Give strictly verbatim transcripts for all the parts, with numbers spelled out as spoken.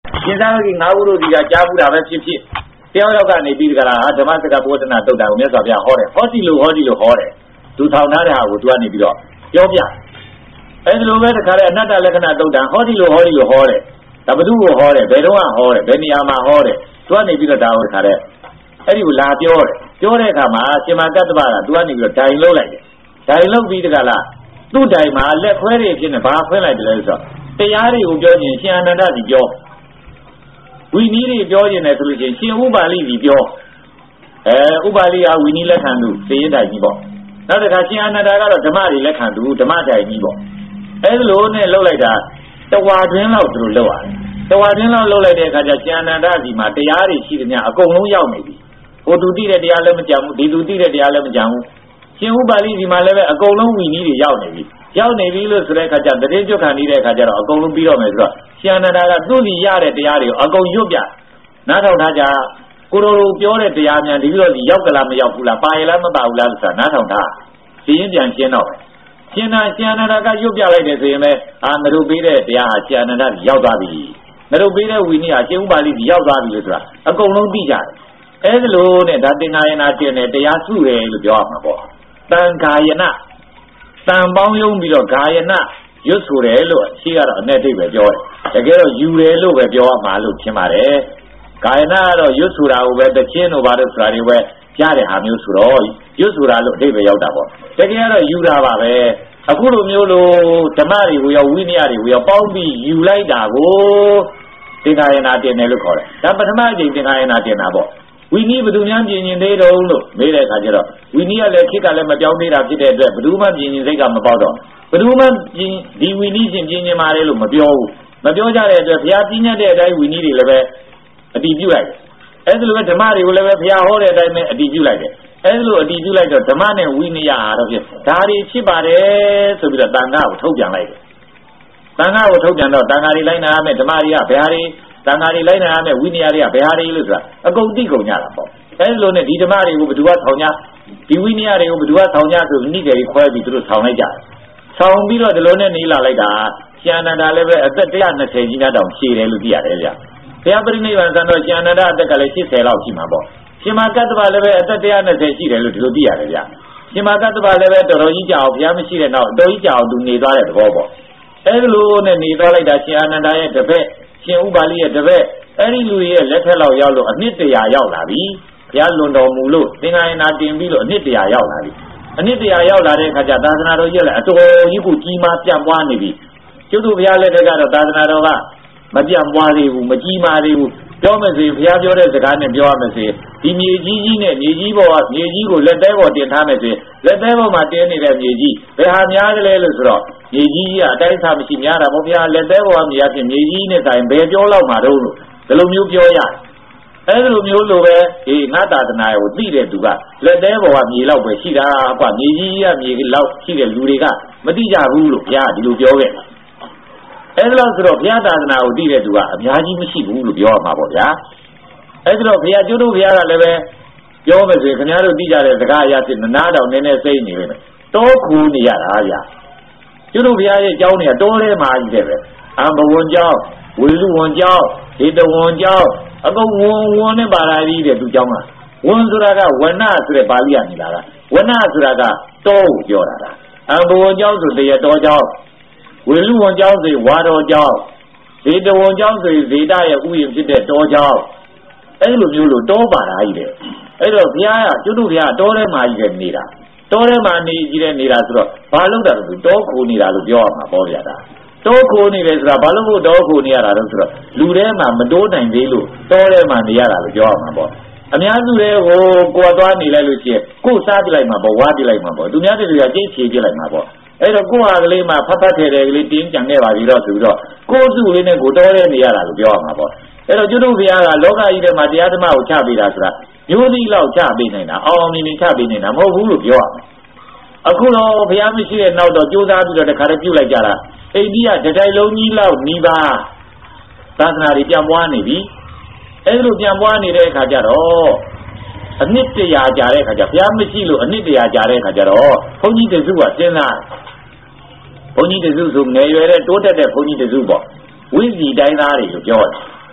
现在给俺屋头这个家务大份皮皮，不要要干那边个啦，他妈这个波子那都在我们这边好的，好几路好几路好的，都朝哪里下我都按那边了，要不呀？哎，路外头看来那咱那个那都在好几路好几路好的，咱们都好的，北东啊好的，北尼亚嘛好的，都按那边个单位看来，哎，有辣椒的，椒的看嘛，起码干的吧啦，都按那个摘楼来的，摘楼比这个啦，都摘嘛，来快的现在把回来的来说，这伢的有标准，现在那的标。维尼的标准来说的是，先五百里的标，哎，五百里啊，维尼来看图，这一台尼包。那这看现在那大家都怎么的来看图，怎么台尼包？哎，路呢路来的，这瓦村老都路啊，这瓦村老路来的，看着现在那大地嘛，这伢的去的呢，公路要没的，我土地的这伢那么讲，地土地的这伢那么讲，先五百里的嘛，那边公路维尼的要没的。要那边路是来看讲，这里就看你来看讲了，公路比较没是吧？现在大家都是压的这压的，阿公右边，那头他家，古头路标的这压面，这个是要个那么要不啦，八一那么八五啦是那头他，这一边先到的。现在现在大家右边来的是因为啊，那头背的这压，现在他是要抓的，那头背的为你啊，先五百里是要抓的是吧？阿公路底下的，哎，这路呢，他等下那点呢，这压数的就标嘛不，但卡也那。三帮用比较高一那，有出来路，西个那这边标的，这个有来路边标马路起码的，高一那了有出来我们的钱都把它出来的外，家里还没有出来，有出来路这边要打不，这个了有了吧呗，啊，古路没有路，怎么的我要维尼亚的我要包庇有来打不，这个也拿点那路考的，咱不他妈的这个也拿点拿不。维尼不都讲今年内容了，没来看见了。维尼要来去看了嘛，表妹啦，去带着，不都嘛今年这个么报道，不都嘛今离维尼今今年嘛来了嘛标，嘛标下来这偏今年的在维尼的那边，地标来的，还是那个他妈的那边偏好的在那地标来的，还是那个地标来的，他妈的维尼呀，都是他的七八的，是不是单家我抽奖来的？单家我抽奖到，单家的来拿没他妈的呀，别的。当家里来呢，俺们维尼亚的呀，北亚的有是吧？啊，工地工家了不？哎，罗呢，地他妈的我不都要吵架，地维尼亚的我不都要吵架，是你这一块地都是吵来家，吵比了的罗呢，你拿来家，现在他那边这这样的车人家当西来路地下来了，不要不是那晚上到现在他这个来西车老起嘛不？起码干子吧那边这这样的车西来路地下来了，起码干子吧那边到到一家，不要么西来闹，到一家都你抓来的不不？哎，罗呢，你抓来家，现在他也这边。先五百里也对不对？哎，你路也来太老要路，你这样要哪里？不要轮到木路，另外拿电笔路，你这样要哪里？你这样要哪里？看家，但是那都也来，做一股鸡马变弯那里，就是不要来这个了，但是那都吧，没变弯的路，没鸡马的路，表面是不要表的是看的表面是，你年纪几呢？年纪不啊？年纪过来带我点他们是，来带我嘛点那个年纪，被他娘的来了是了。年纪啊，但是他们是娘的，我不要来带我们家是年纪呢，在没表老嘛都，这路没有表呀，哎，这路没有路呗，哎，俺打的那有地的多啊，来带我们老百姓啊，管年纪啊，年个老去的路的个，没地家路路呀，这路表的，哎，这老是说，别打的那有地的多啊，年纪没西路路表嘛不呀，哎，这老别就都别了来呗，表么是，肯定都地家的这个也是拿到奶奶生你的，多苦你呀，哎呀。就是别人教你多来嘛一点呗，俺不问教，为路问教，谁都问教，那个问问的把来的一点都教嘛，问出来个问那是来把里啊你来了，问那是那个都教来了，俺不问教是谁也多教，为路问教是我多教，谁都问教是谁大爷无影是得多教，哎路有路多把来一点，哎路别呀，就是别多来嘛一点你啦。多来嘛，你既然你来说，把路的是多苦你来路表嘛，包下的。多苦你来说，把路不多苦你来路说，路来嘛没多难的路，多来嘛你来路表嘛不。俺们路来我过端你来路些，过啥的来嘛不，挖的来嘛不，中间的路要接切的来嘛不。哎，这过下个来嘛，啪啪贴的个点讲的话就了，是不是？过路的那过多来你来路表嘛不。哎，这就都这样了，老家一点嘛，这样子嘛有差别啦是吧？有的老差别呢，哦，你们差别呢，冇葫芦表啊。啊，可能不要么些闹到九三比了，就看到表来家了。哎，你啊，这在老你老你吧，但是那里变弯那里，哎，路变弯那里看家咯，啊，你这样家嘞看家，不要么些路，你这样家嘞看家咯，碰你的手啊，真啊，碰你的手是爱月嘞多得的碰你的手不，为gì在哪里就叫的。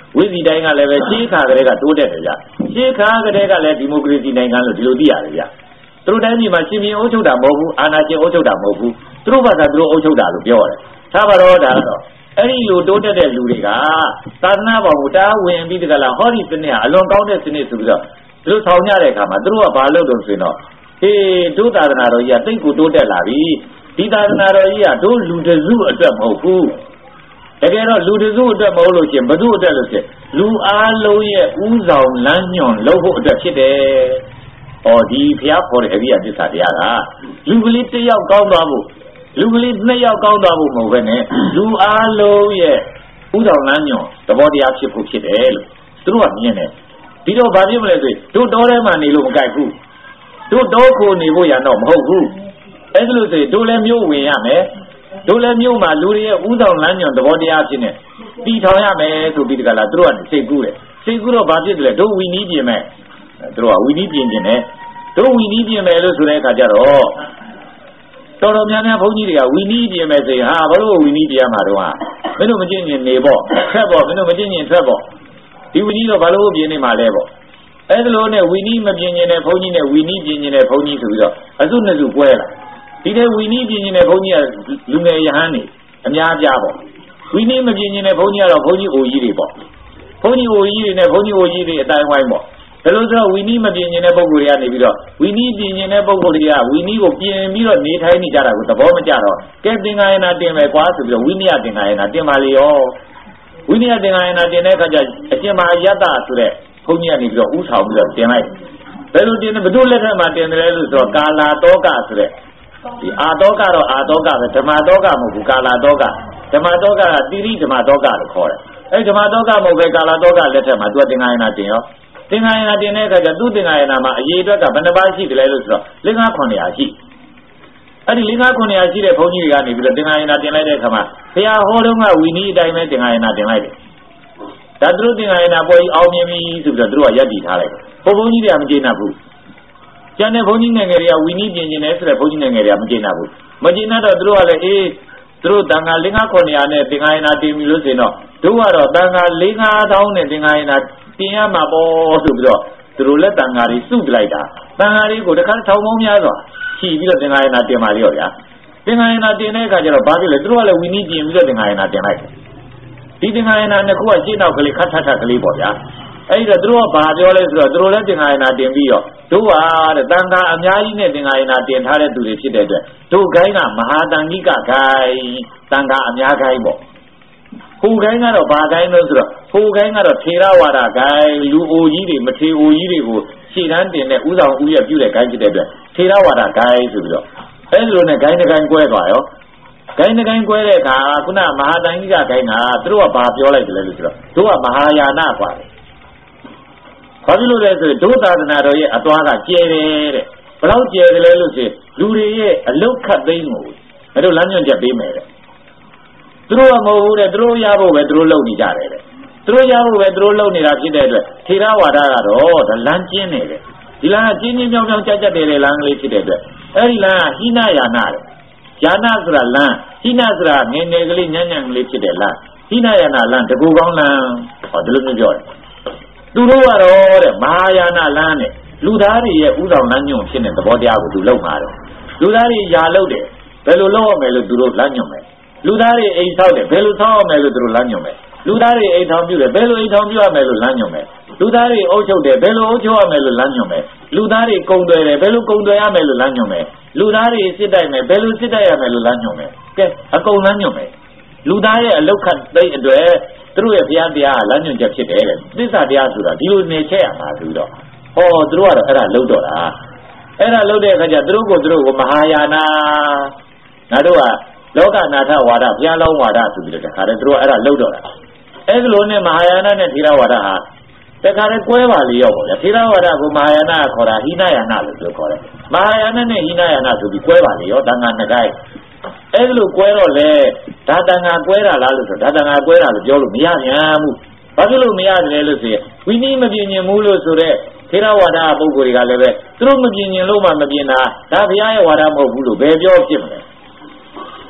ဝိဇီတိုင်းကလည်းပဲရှေးခါကလေးကတိုးတက်တယ်ဗျရှေးခါကလေးကလည်းဒီမိုကရေစီနိုင်ငံလို့ဒီလိုသိရတယ်ဗျသူတို့တိုင်းပြည်မှာရှင်ပြင်းအုပ်ချုပ်တာမဟုတ်ဘူးအာဏာရှင်အုပ်ချုပ်တာမဟုတ်ဘူးသူတို့ဘာသာသူတို့အုပ်ချုပ်တာလို့ပြောရတယ်ဒါပါတော့ဒါတော့အဲ့ဒီလိုတိုးတက်တဲ့လူတွေကသာသနာ့ဘောင်ကိုတားဝင်ပြီးတကလားဟောဒီစနစ်ဟာအလွန်ကောင်းတဲ့စနစ်ဆိုပြီးတော့သူတို့ဆောင်ကြတဲ့အခါမှာသူတို့ကဘာလုပ်တော့ဆိုရင်တော့ဟေးဒုသာသနာတော်ကြီးကတိတ်ကိုတိုးတက်လာပြီဒီသာသနာတော်ကြီးကတို့လူတစုအတွက်မဟုတ်ဘူးတကယ်တော့လူတစုအတွက်မဟုတ်လို့ရှင်ဘသူအတွက်လို့ရှင်လူအားလုံးရဲ့ဥဆောင်လမ်းညွှန်လုပ်ဖို့အတွက်ဖြစ်တယ်။အော်ဒီဘုရားခေါ်တဲ့အရိယသစ္စာတရားကလူကလေးတစ်ယောက်ကောင်းသွားဖို့လူကလေးနှစ်ယောက်ကောင်းသွားဖို့မဟုတ်ဘဲနဲ့လူအားလုံးရဲ့ဥဆောင်လမ်းညွှန်သဘောတရားဖြစ်ဖို့ဖြစ်တယ်လို့သူတို့ကမြင်တယ်။ဒီတော့ဘာဖြစ်မလဲဆိုတို့တောထဲမှာနေလို့မကြိုက်ဘူး။တို့တောကိုနေဖို့ရတော့မဟုတ်ဘူး။အဲ့ဒါလို့ဆိုတို့လည်းမျိုးဝင်ရမယ်။တို့လည်းမျိုးမှာလူတွေရဲ့ဥဆောင်လမ်းညွှန်သဘောတရားဖြစ်နေတီထောင်ရမယ်ဆိုပြီးတကလားသူတို့ကနေစိတ်ကူးတယ်စိတ်ကူးတော့ဘာဖြစ်တယ်လဲတို့ဝီနီးပြင်မဲ့သူတို့ကဝီနီးပြင်ပြင်တယ်တို့ဝီနီးပြင်မယ်လို့ဆိုတဲ့အခါကျတော့တော်တော်များများဘုန်းကြီးတွေကဝီနီးပြင်မယ်ဆိုရင်ဟာဘာလို့ဝီနီးပြင်ရမှာတော့ဟာမင်းတို့မကျင့်ရင်နေပေါ့ထွက်ပေါ့မင်းတို့မကျင့်ရင်ထွက်ပေါ့ဒီဝီနီးတော့ဘာလို့ပြင်နေမှာလဲပေါ့အဲ့ဒါလို့နဲ့ဝီနီးမပြင်ရင်လည်းဘုန်းကြီးနဲ့ဝီနီးပြင်ရင်လည်းဘုန်းကြီးဆိုပြီးတော့အစုနှစ်စုကွဲလာဒီတဲ့ဝီနီးပြင်ရင်လည်းဘုန်းကြီးကလူငယ်ရဟန်းနေအများပြားပေါ့ဝီနီးမပြင်ရင်လည်းဘုန်းကြီးကတော့ဘုန်းကြီးအိုကြီးတွေပေါ့ဘုန်းကြီးအိုကြီးတွေနဲ့ဘုန်းကြီးအိုကြီးတွေအတိုင်းဝိုင်းပေါ့ဒါလို့ဆိုတော့ဝီနီးမပြင်ရင်တဲ့ပုဂ္ဂိုလ်တွေကနေပြီးတော့ဝီနီးပြင်ရင်တဲ့ပုဂ္ဂိုလ်တွေကဝီနီးကိုပြင်ပြီးတော့နေထိုင်နေကြတာကိုသဘောမကျတော့ကဲသင်္ဃာယနာတင်မယ်ကွာဆိုပြီးတော့ဝိနည်းသင်္ဃာယနာတင်ပါလေရောဝိနည်းသင်္ဃာယနာတင်တဲ့အခါကျအကျင့်မာယတ္တဆိုတဲ့ဘုန်းကြီးကနေပြီးတော့ဥဆောင်ပြီးတော့တင်လိုက်ဘယ်လိုတင်လဲဘယ်သူလက်ထက်မှာတင်တယ်လို့ဆိုတော့ကာလာတောကဆိုတဲ့ဒီအာတောကတော့အာတောကပဲဓမ္မတောကမဟုတ်ဘူးကာလာတောကဓမ္မတောကကတိရိဓမ္မတောကလို့ခေါ်တယ်အဲဓမ္မတောကမဟုတ်ပဲကာလာတောကလက်ထက်မှာသူကသင်္ဃာယနာတင်ရောသင်္ဃာယနာတင်တဲ့အခါကျသူ့သင်္ဃာယနာမှာအရေးအတွက်ကဘယ်နှပါးရှိတယ်လဲလို့ဆိုတော့လင်္ကာခုနှစ်ရာရှိအဲ့ဒီလင်္ကာခုနှစ်ရာရှိတဲ့ဘုန်းကြီးတွေကနေပြီးတော့သင်္ဃာယနာတင်လိုက်တဲ့အခါမှာဘုရားဟောတော့ကဝီနီးအတိုင်းပဲသင်္ဃာယနာတင်လိုက်တယ်ဒါသူတို့သင်္ဃာယနာပေါ်ကြီးအောင်မြင်ပြီဆိုပြီးတော့သူတို့ကယက်တည်ထားလိုက်ဘုန်းဘုန်းကြီးတွေကမကျေနပ်ဘူးကျန်တဲ့ဘုန်းကြီးငယ်ငယ်တွေကဝီနီးပြင်ကျင်တယ်ဆိုတဲ့ဘုန်းကြီးငယ်ငယ်တွေကမကျေနပ်ဘူးမကျေနပ်တော့သူတို့ကလည်းအေးသူတို့တန်ခါလင်္ကာခုနှစ်ရာနဲ့သင်္ဃာယနာတင်ပြီလို့ဆိုရင်တော့တို့ကတော့တန်ခါလေးငါးသောင်းနဲ့သင်္ဃာယနာတင်ရမှာပေါ့ဆိုပြီးတော့သူတို့လက်တန်ဃာတွေစုပလိုက်တာတန်ဃာတွေကိုတခါထောင်ပေါင်းများစွာဖြီးပြီးတော့သင်္ဃာယနာတင်ပါလေရောဗျာသင်္ဃာယနာတင်တဲ့အခါကျတော့ဘာဖြစ်လဲသူတို့ကလည်းဝီနီးပြင်ပြီးတော့သင်္ဃာယနာတင်လိုက်တယ်ဒီသင်္ဃာယနာနှစ်ခုကရှင်းနောက်ကလေးခတ်ထထကလေးပေါ့ဗျာအဲ့ဒီတော့သူတို့ကဘာပြောလဲဆိုတော့သူတို့လည်းသင်္ဃာယနာတင်ပြီးတော့တို့ဟာတဲ့တန်ဃာအများကြီးနဲ့သင်္ဃာယနာတင်ထားတဲ့သူတွေဖြစ်တဲ့အတွက်တို့ဂိုင်းကမဟာတန်ကြီးကဂိုင်းတန်ဃာအများဂိုင်းပေါ့ဟိုကိုင်းကတော့ဘာကိုင်းလို့ဆိုတော့ဟိုကိုင်းကတော့ထေရဝါဒကိုင်းလူအိုကြီးတွေမထေအိုကြီးတွေကိုရှေ့တန်းတင်တဲ့ဥဆောင်ဥရပြုတဲ့ကိုင်းဖြစ်တဲ့အတွက်ထေရဝါဒကိုင်းဆိုပြီးတော့အဲဒီလိုနဲ့ကိုင်းတစ်ကိုင်းကွဲသွားရောကိုင်းတစ်ကိုင်းကွဲတဲ့အခါခုနမဟာတန်ကြီးကကိုင်းကသူတို့ကဘာပြောလိုက်တယ်လဲလို့ဆိုတော့တို့ကမဟာယာနกว่าတယ်ဘာဖြစ်လို့လဲဆိုတော့ဒုသာသနာတော်ရဲ့အသွားကကျဲတယ်တဲ့ဘယ်လောက်ကျဲတယ်လဲလို့ဆိုလူတွေရဲ့အလုတ်ခတ်သိမ်းကိုမတို့လမ်းညွှန်ချက်ပေးမယ်တဲ့သူတို့ကမဟုတ်ဘူးတဲ့သူတို့ရဖို့ပဲသူတို့လုပ်နေကြတယ်တဲ့သူတို့ရဖို့ပဲသူတို့လုပ်နေတာဖြစ်တဲ့အတွက်ထေရဝါဒကတော့ဒါလမ်းကျင်းနေတယ်ဒီလမ်းကကျင်းချင်းကြောင်ကြောင်ကြက်ကြက်တယ်လေလမ်းကလေးဖြစ်တဲ့အတွက်အဲ့ဒီလမ်းကဟိနယာနတဲ့ယာနဆိုတာလမ်းဟိနဆိုတာငယ်ငယ်ကလေးညံ့ညံ့ကလေးဖြစ်တဲ့လမ်းဟိနယာနလမ်းတကူကောင်းလမ်းဟောဒီလိုမျိုးပြောတယ်သူတို့ကတော့တဲ့မဟာယာနလမ်းနဲ့လူသားတွေရဲ့ဥဆောင်လမ်းညွှန်ဖြစ်တဲ့သဘောတရားကိုသူလုပ်မှာတော့လူသားတွေယာလုပ်တယ်ဘယ်လိုလုပ်ရမလဲလို့သူတို့လမ်းညွှန်မယ်လူသားတွေအိမ်ဆောက်တယ်ဘယ်လိုဆောက်ရမလဲလို့သူတို့လမ်းညွှန်မယ်လူသားတွေအိမ်ထောင်ပြုတယ်ဘယ်လိုအိမ်ထောင်ပြုရမလဲလို့လမ်းညွှန်မယ်လူသားတွေအုပ်ချုပ်တယ်ဘယ်လိုအုပ်ချုပ်ရမလဲလို့လမ်းညွှန်မယ်လူသားတွေကုံတွယ်တယ်ဘယ်လိုကုံတွယ်ရမလဲလို့လမ်းညွှန်မယ်လူသားတွေစစ်တိုက်မယ်ဘယ်လိုစစ်တိုက်ရမလဲလို့လမ်းညွှန်မယ်ကဲအကုန်လမ်းညွှန်မယ်လူသားရဲ့အလုတ်ခတ်သိတဲ့အတွက်သူတို့ရဲ့ဘုရားတရားလမ်းညွှန်ချက်ဖြစ်တယ်တဲ့သစ္စာတရားဆိုတာဒီလိုနေချက်ရမှာဆိုတော့ဟောသူတို့ကတော့အဲ့ဒါလုံးတော့တာအဲ့ဒါလုံးတဲ့အခါကျသူတို့ကိုသူတို့ကိုမဟာယာနာငါတို့ကလောကနာထဝါဒဘုရားလောင်းဝါဒဆိုပြီးတော့တခါတည်းသူတို့အဲ့ဒါလုံးတော့တာအဲ့ဒီလိုနဲ့မဟာယာနနဲ့ထေရဝါဒဟာတခါတည်းကွဲပါလေရောပေါ့ဗျာထေရဝါဒကိုမဟာယာနကခေါ်တာဟိနယာနလို့ပြောခေါ်တယ်မဟာယာနနဲ့ဟိနယာနဆိုပြီးကွဲပါလေရောတန်ခါနှစ်ကိုင်းအဲ့ဒီလိုကွဲတော့လေဒါတန်ခါကွဲတာလားလို့ဆိုဒါတန်ခါကွဲတာလို့ပြောလို့မရပြန်ဘူးဘာဖြစ်လို့မရတယ်လို့ဆိုရင်ဝိနည်းမပြင်းညင်ဘူးလို့ဆိုတဲ့ထေရဝါဒပုဂ္ဂိုလ်တွေကလည်းပဲသူတို့မပြင်းညင်လို့မှမပြင်းတာဒါဘုရားရဲ့ဝါဒမဟုတ်ဘူးလို့ဘယ်ပြောဖြစ်မလဲ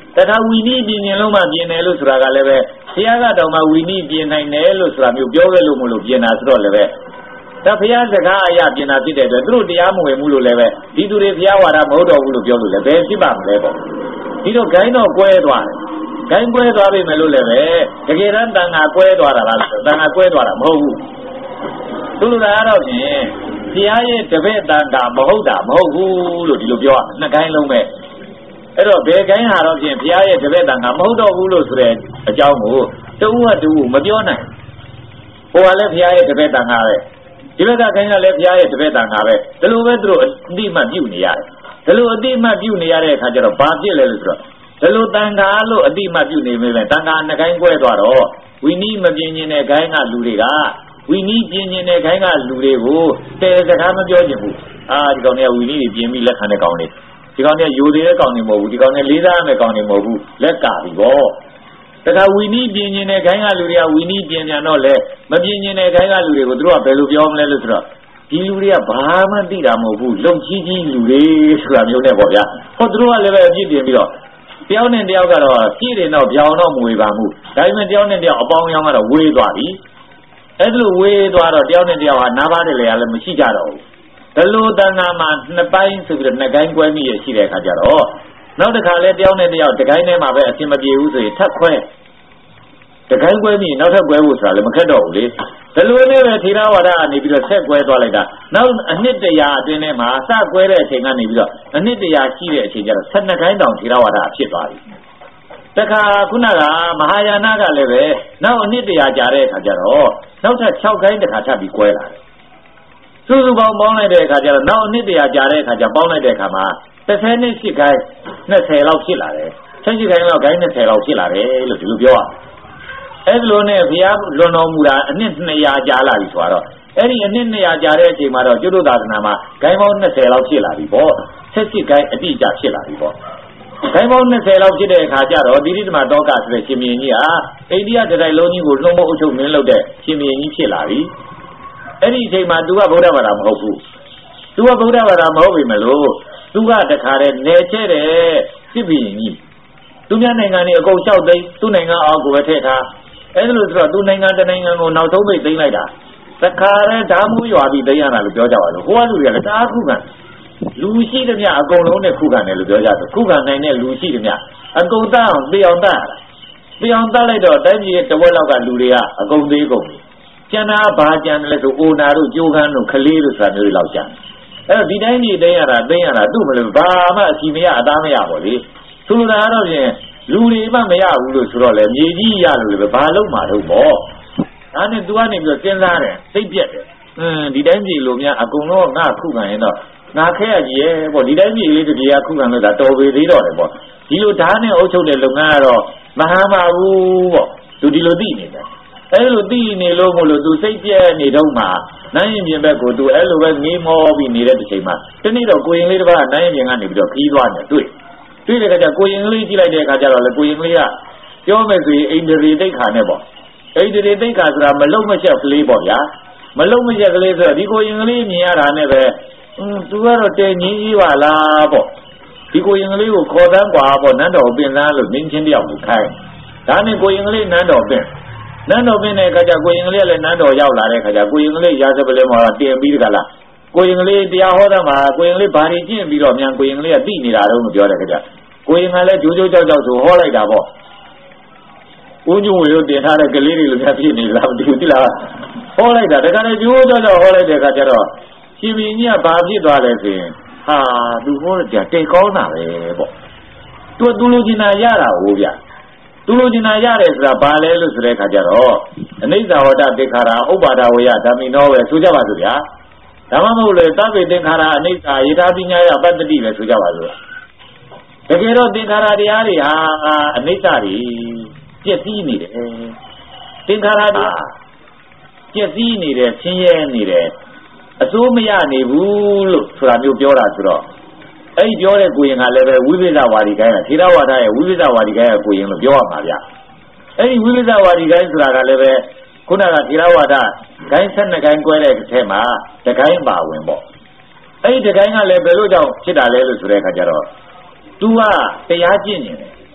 တခါဝီနီးပြင်းရင်လုံးမှပြင်းတယ်လို့ဆိုတာကလည်းပဲဘုရားကတော့မှဝီနီးပြင်းနိုင်တယ်လို့ဆိုတာမျိုးပြောခဲ့လို့မလို့ပြင်းတာဆိုတော့လည်းပဲဒါဘုရားစကားအရာပြင်းတာဖြစ်တဲ့အတွက်သူတို့တရားမဝင်ဘူးလို့လည်းပဲဒီသူတွေဘုရားဝါဒမဟုတ်တော့ဘူးလို့ပြောလို့လည်းဘယ်ဖြစ်ပါမလဲပေါ့ဒီတော့ဂိုင်းတော့ကွဲသွားတယ်ဂိုင်းကွဲသွားပြီမယ်လို့လည်းပဲတကယ်တမ်းတန်ခါကွဲသွားတာလားတန်ခါကွဲသွားတာမဟုတ်ဘူးသူတို့ကတော့ဖြင့်ဘုရားရဲ့တပည့်တန်ခါမဟုတ်တာမဟုတ်ဘူးလို့ဒီလိုပြောရနှစ်ဂိုင်းလုံးပဲအဲ့တော့ဘယ်ဂိုင်းဟာတော့ဖြင့်ဘုရားရဲ့တပည့်တန်ခါမဟုတ်တော့ဘူးလို့ဆိုတဲ့အကြောင်းကိုတဦးကတူမပြောနိုင်ဟိုကလည်းဘုရားရဲ့တပည့်တန်ခါပဲဒီဘက်ကဂိုင်းကလည်းဘုရားရဲ့တပည့်တန်ခါပဲဒီလိုပဲသူတို့အတိအမှတ်ပြုနေရတယ်ဒီလိုအတိအမှတ်ပြုနေရတဲ့အခါကျတော့ဘာဖြစ်လဲလို့ဆိုတော့ဒီလိုတန်ခါလို့အတိအမှတ်ပြုနေမယ်တန်ခါနှစ်ဂိုင်းကွဲသွားတော့ဝီနီးမပြင်းခြင်းတဲ့ဂိုင်းကလူတွေကဝီနီးပြင်းခြင်းတဲ့ဂိုင်းကလူတွေကိုတဲစကားမပြောချင်ဘူးအာဒီကောင်တွေကဝီနီးတွေပြင်းပြီးလက်ခံတဲ့ကောင်တွေဒီကောင်တွေကယူသေးတဲ့ကောင်တွေမဟုတ်ဘူးဒီကောင်တွေလေးစားရမယ့်ကောင်တွေမဟုတ်ဘူးလက်ကပြီပေါ့တခါဝီနီးပြင်းခြင်းတဲ့ဂိုင်းကလူတွေကဝီနီးပြင်းပြန်တော့လေမပြင်းခြင်းတဲ့ဂိုင်းကလူတွေကိုသူတို့ကဘယ်လိုပြောမလဲလို့ဆိုတော့ဒီလူတွေကဘာမှသိတာမဟုတ်ဘူးလုံကြီးကြီးလူတွေဆိုတာမျိုးနဲ့ပေါ့ဗျာဟောသူတို့ကလည်းပဲအပြစ်တင်ပြီးတော့တယောက်နဲ့တယောက်ကတော့ကြည့်တယ်တော့ပြောင်းတော့မဝေပါဘူးဒါပေမဲ့တယောက်နဲ့တယောက်အပေါင်းအယောင်းကတော့ဝေးသွားပြီအဲ့လိုဝေးသွားတော့တယောက်နဲ့တယောက်ဟာနားပါတယ်လေလည်းမရှိကြတော့ဘူးဒီလိုတန်ခါမှာနှစ်ပိုင်းဆိုပြီးတော့နှစ်ကိုင်းကွဲမိရရှိတဲ့အခါကျတော့နောက်တစ်ခါလဲတယောက်နဲ့တယောက်တကိုင်းထဲမှာပဲအဆင်မပြေဘူးဆိုရင်ထပ်ခွဲတကိုင်းကွဲမိနောက်ထပ်ကွဲဖို့ဆိုတာလည်းမခက်တော့ဘူးလေဒီလိုနဲ့ပဲထေရဝါဒကနေပြီးတော့ဆက်ကွဲသွားလိုက်တာနောက်အနှစ်တရာအတွင်းထဲမှာစကွဲတဲ့အချိန်ကနေပြီးတော့အနှစ်တရာရှိတဲ့အချိန်ကျတော့ဆက်နှစ်ကိုင်းတောင်ထေရဝါဒဖြစ်သွားပြီတခါခုနကမဟာယာနကလည်းပဲနောက်အနှစ်တရာကြာတဲ့အခါကျတော့နောက်ထပ်၆ကိုင်းတစ်ခါထပ်ပြီးကွဲလာတယ်စုစုပေါင်းပေါင်းလိုက်တဲ့အခါကျတော့နောက်အနှစ်တရာကြာတဲ့အခါကျပေါင်းလိုက်တဲ့အခါမှာတစ်ဆယ်နဲ့ရှစ်ကိုင်းနှစ်ဆယ်လောက်ဖြစ်လာတယ်ဆက်ရှိကိုင်းလောက်ကိုင်းနှစ်ဆယ်လောက်ဖြစ်လာတယ်လို့ဒီလိုပြောရအဲ့လိုနဲ့ဘုရားလွန်တော်မူတာအနှစ်နှစ်ရာကြာလာပြီဆိုတော့အဲ့ဒီအနှစ်နှစ်ရာကြာတဲ့အချိန်မှာတော့ကျွတ်တို့သာသနာမှာဂိုင်းပေါင်းနှစ်ဆယ်လောက်ဖြစ်လာပြီပေါ့ဆက်ရှိကိုင်းအတိအကျဖြစ်လာပြီပေါ့ဂိုင်းပေါင်းနှစ်ဆယ်လောက်ဖြစ်တဲ့အခါကျတော့တိရိသမတောကဆိုတဲ့ရှင်မင်းကြီးဟာအိန္ဒိယတိုင်းလုံးကြီးကိုလွှမ်းမိုးအုပ်ချုပ်မင်းလုပ်တဲ့ရှင်မင်းကြီးဖြစ်လာပြီအဲ့ဒီအချိန်မှာ तू ကဗုဒ္ဓဘာသာမဟုတ်ဘူး तू ကဗုဒ္ဓဘာသာမဟုတ်ပြီမလို့ तू ကတခါတည်းနေချဲ့တဲ့စစ်ဘီရင်ကြီးသူများနိုင်ငံတွေအကုန်လျှောက်သိမ်းသူ့နိုင်ငံအောက်ကိုပဲထည့်ထားအဲ့ဒါလို့ဆိုတော့သူနိုင်ငံတနိုင်ငံကိုနောက်ဆုံးပိတ်သိမ်းလိုက်တာတခါတည်းဓာမူရွာပြီးသိမ်းရတာလို့ပြောကြပါလို့ဟိုကလူတွေကလည်းတအားခုခံလူရှိသမျှအကုန်လုံးနဲ့ခုခံတယ်လို့ပြောကြတယ်ခုခံနိုင်တဲ့လူရှိသမျှအကုန်တအောင်သိအောင်တတ်သိအောင်တတ်လိုက်တော့တိုင်းပြည်ရဲ့တဝက်လောက်ကလူတွေကအကုန်သေးကုန်ပြီကျန်တာဘာကျန်တယ်လဲဆိုအိုနာတို့ကြိုးခန်းတို့ခလေးတို့ဆိုတာမျိုးတွေလောက်ကျန်အဲ့တော့ဒီတိုင်းပြည်သိမ်းရတာသိမ်းရတာသူ့မလို့ဘာမှအစီမရအသားမရပါလေသူတို့ကတော့ဖြင့်လူတွေမှမရဘူးလို့ဆိုတော့လေမြေကြီးရလို့လည်းဘာလုံးမှာတော့ပေါ့ဒါနဲ့ तू ကနေပြီးတော့စဉ်းစားတယ်စိတ်ပြက်တယ်အင်းဒီတိုင်းပြည်လိုများအကုန်လုံးငါခုခံရင်တော့ငါခဲရကြီးရဲ့ပေါ့ဒီတိုင်းပြည်လေးတကြီးကခုခံလို့ဒါတော်ပေသေးတော့တယ်ပေါ့ဒီလိုဓာတ်နဲ့အုပ်ချုပ်တဲ့လုပ်ငန်းကတော့မဟာမဘူးပေါ့ तू ဒီလိုသိနေတယ်အဲ့လိုသိနေလို့မို့လို့ तू စိတ်ပြက်နေတော့မှနိုင်ရင်ပြင်ဘက်ကို तू အဲ့လိုပဲငေးမောပြီးနေတဲ့တစ်ချိန်မှာတနေ့တော့ကိုရင်လေးတစ်ပါးနိုင်ရင်ပြင်ကနေပြီးတော့ခီးသွားတယ်တွေ့တွေ့တဲ့အခါကျကိုရင်ကလေးကြည့်လိုက်တဲ့အခါကျတော့လေကိုရင်ကလေးကပြောမယ်ဆိုရင်အိန္ဒြေတိတ်ခါနဲ့ပေါ့အိန္ဒြေတိတ်ခါဆိုတာမလုံမချက်ကလေးပေါ့ဗျာမလုံမချက်ကလေးဆိုတော့ဒီကိုရင်ကလေးမြင်ရတာနဲ့ပဲอืม तू ကတော့တဲငင်းကြီးပါလားပေါ့ဒီကိုရင်ကလေးကိုခေါ်တန်းกว่าပေါ့နန်းတော်ပင်သားလို့မင်းချင်းတယောက်ကိုခိုင်းဒါနဲ့ကိုရင်ကလေးနန်းတော်ပင်နန်းတော်ပင်တဲ့အခါကျကိုရင်ကလေးကလည်းနန်းတော်ရောက်လာတဲ့အခါကျကိုရင်ကလေးရာဇပလဲမှာတင်ပြီးတကလားကိုရင်ကလေးတရားဟောတာမှာကိုရင်ကလေးဘာတွေကျင့်ပြီးတော့မြန်ကိုရင်ကလေးကသိနေတာတော့မပြောတဲ့ခါကျကိုရင်ကလည်းဂျိုးဂျိုးကြောက်ကြောက်ဆိုဟောလိုက်တာပေါ့ဦးညွန့်ဝေတို့တင်ထားတဲ့ကလေးတွေလိုများဖြစ်နေလားမသိဘူးတိလားဟောလိုက်တာတခါလေဂျိုးကြောက်ကြောက်ဟောလိုက်တဲ့ခါကျတော့ရှင်မင်းကြီးကဘာဖြစ်သွားလဲဆိုရင်ဟာသူဟောတဲ့တိတ်ကောင်းတာပဲပေါ့သူသူလူကျင်နာရတာဟိုဗျသူလူကျင်နာရတယ်ဆိုတာဘာလဲလို့ဆိုတဲ့ခါကျတော့အနိစ္စဝတ္တတေခါရာဥပ္ပါဒဝေယဓမ္မိနောပဲဆိုကြပါစို့ဗျာဒါမှမဟုတ်လေသဗ္ဗေသင်္ခါရအနိစ္စယထာပညာယပတ္တိပဲဆိုကြပါစို့တကယ်တော့သင်္ခါရတရားတွေဟာအနိစ္စတွေပြည့်စည်နေတယ်သင်္ခါရတွေပြည့်စည်နေတယ်ဆင်းရဲနေတယ်အစိုးမရနေဘူးလို့ဆိုတာမျိုးပြောတာဆိုတော့အဲ့ဒီပြောတဲ့ကိုရင်ကလည်းပဲဝိပဿနာဝါဒီကိုင်းကထေရဝါဒရဲ့ဝိပဿနာဝါဒီကိုင်းကကိုရင်လို့ပြောရမှာဗျအဲ့ဒီဝိပဿနာဝါဒီကိုင်းဆိုတာကလည်းပဲခုနကထေရဝါဒဂိုင်းဆက်နှစ်ဂိုင်းကွဲတဲ့အထက်မှာတဂိုင်းပါဝင်ပေါ့အဲ့ဒီတဂိုင်းကလည်းဘယ်လိုကြောင့်ဖြစ်တာလဲလို့ဆိုတဲ့အခါကျတော့ तू ကတရားကျင့်နေတယ်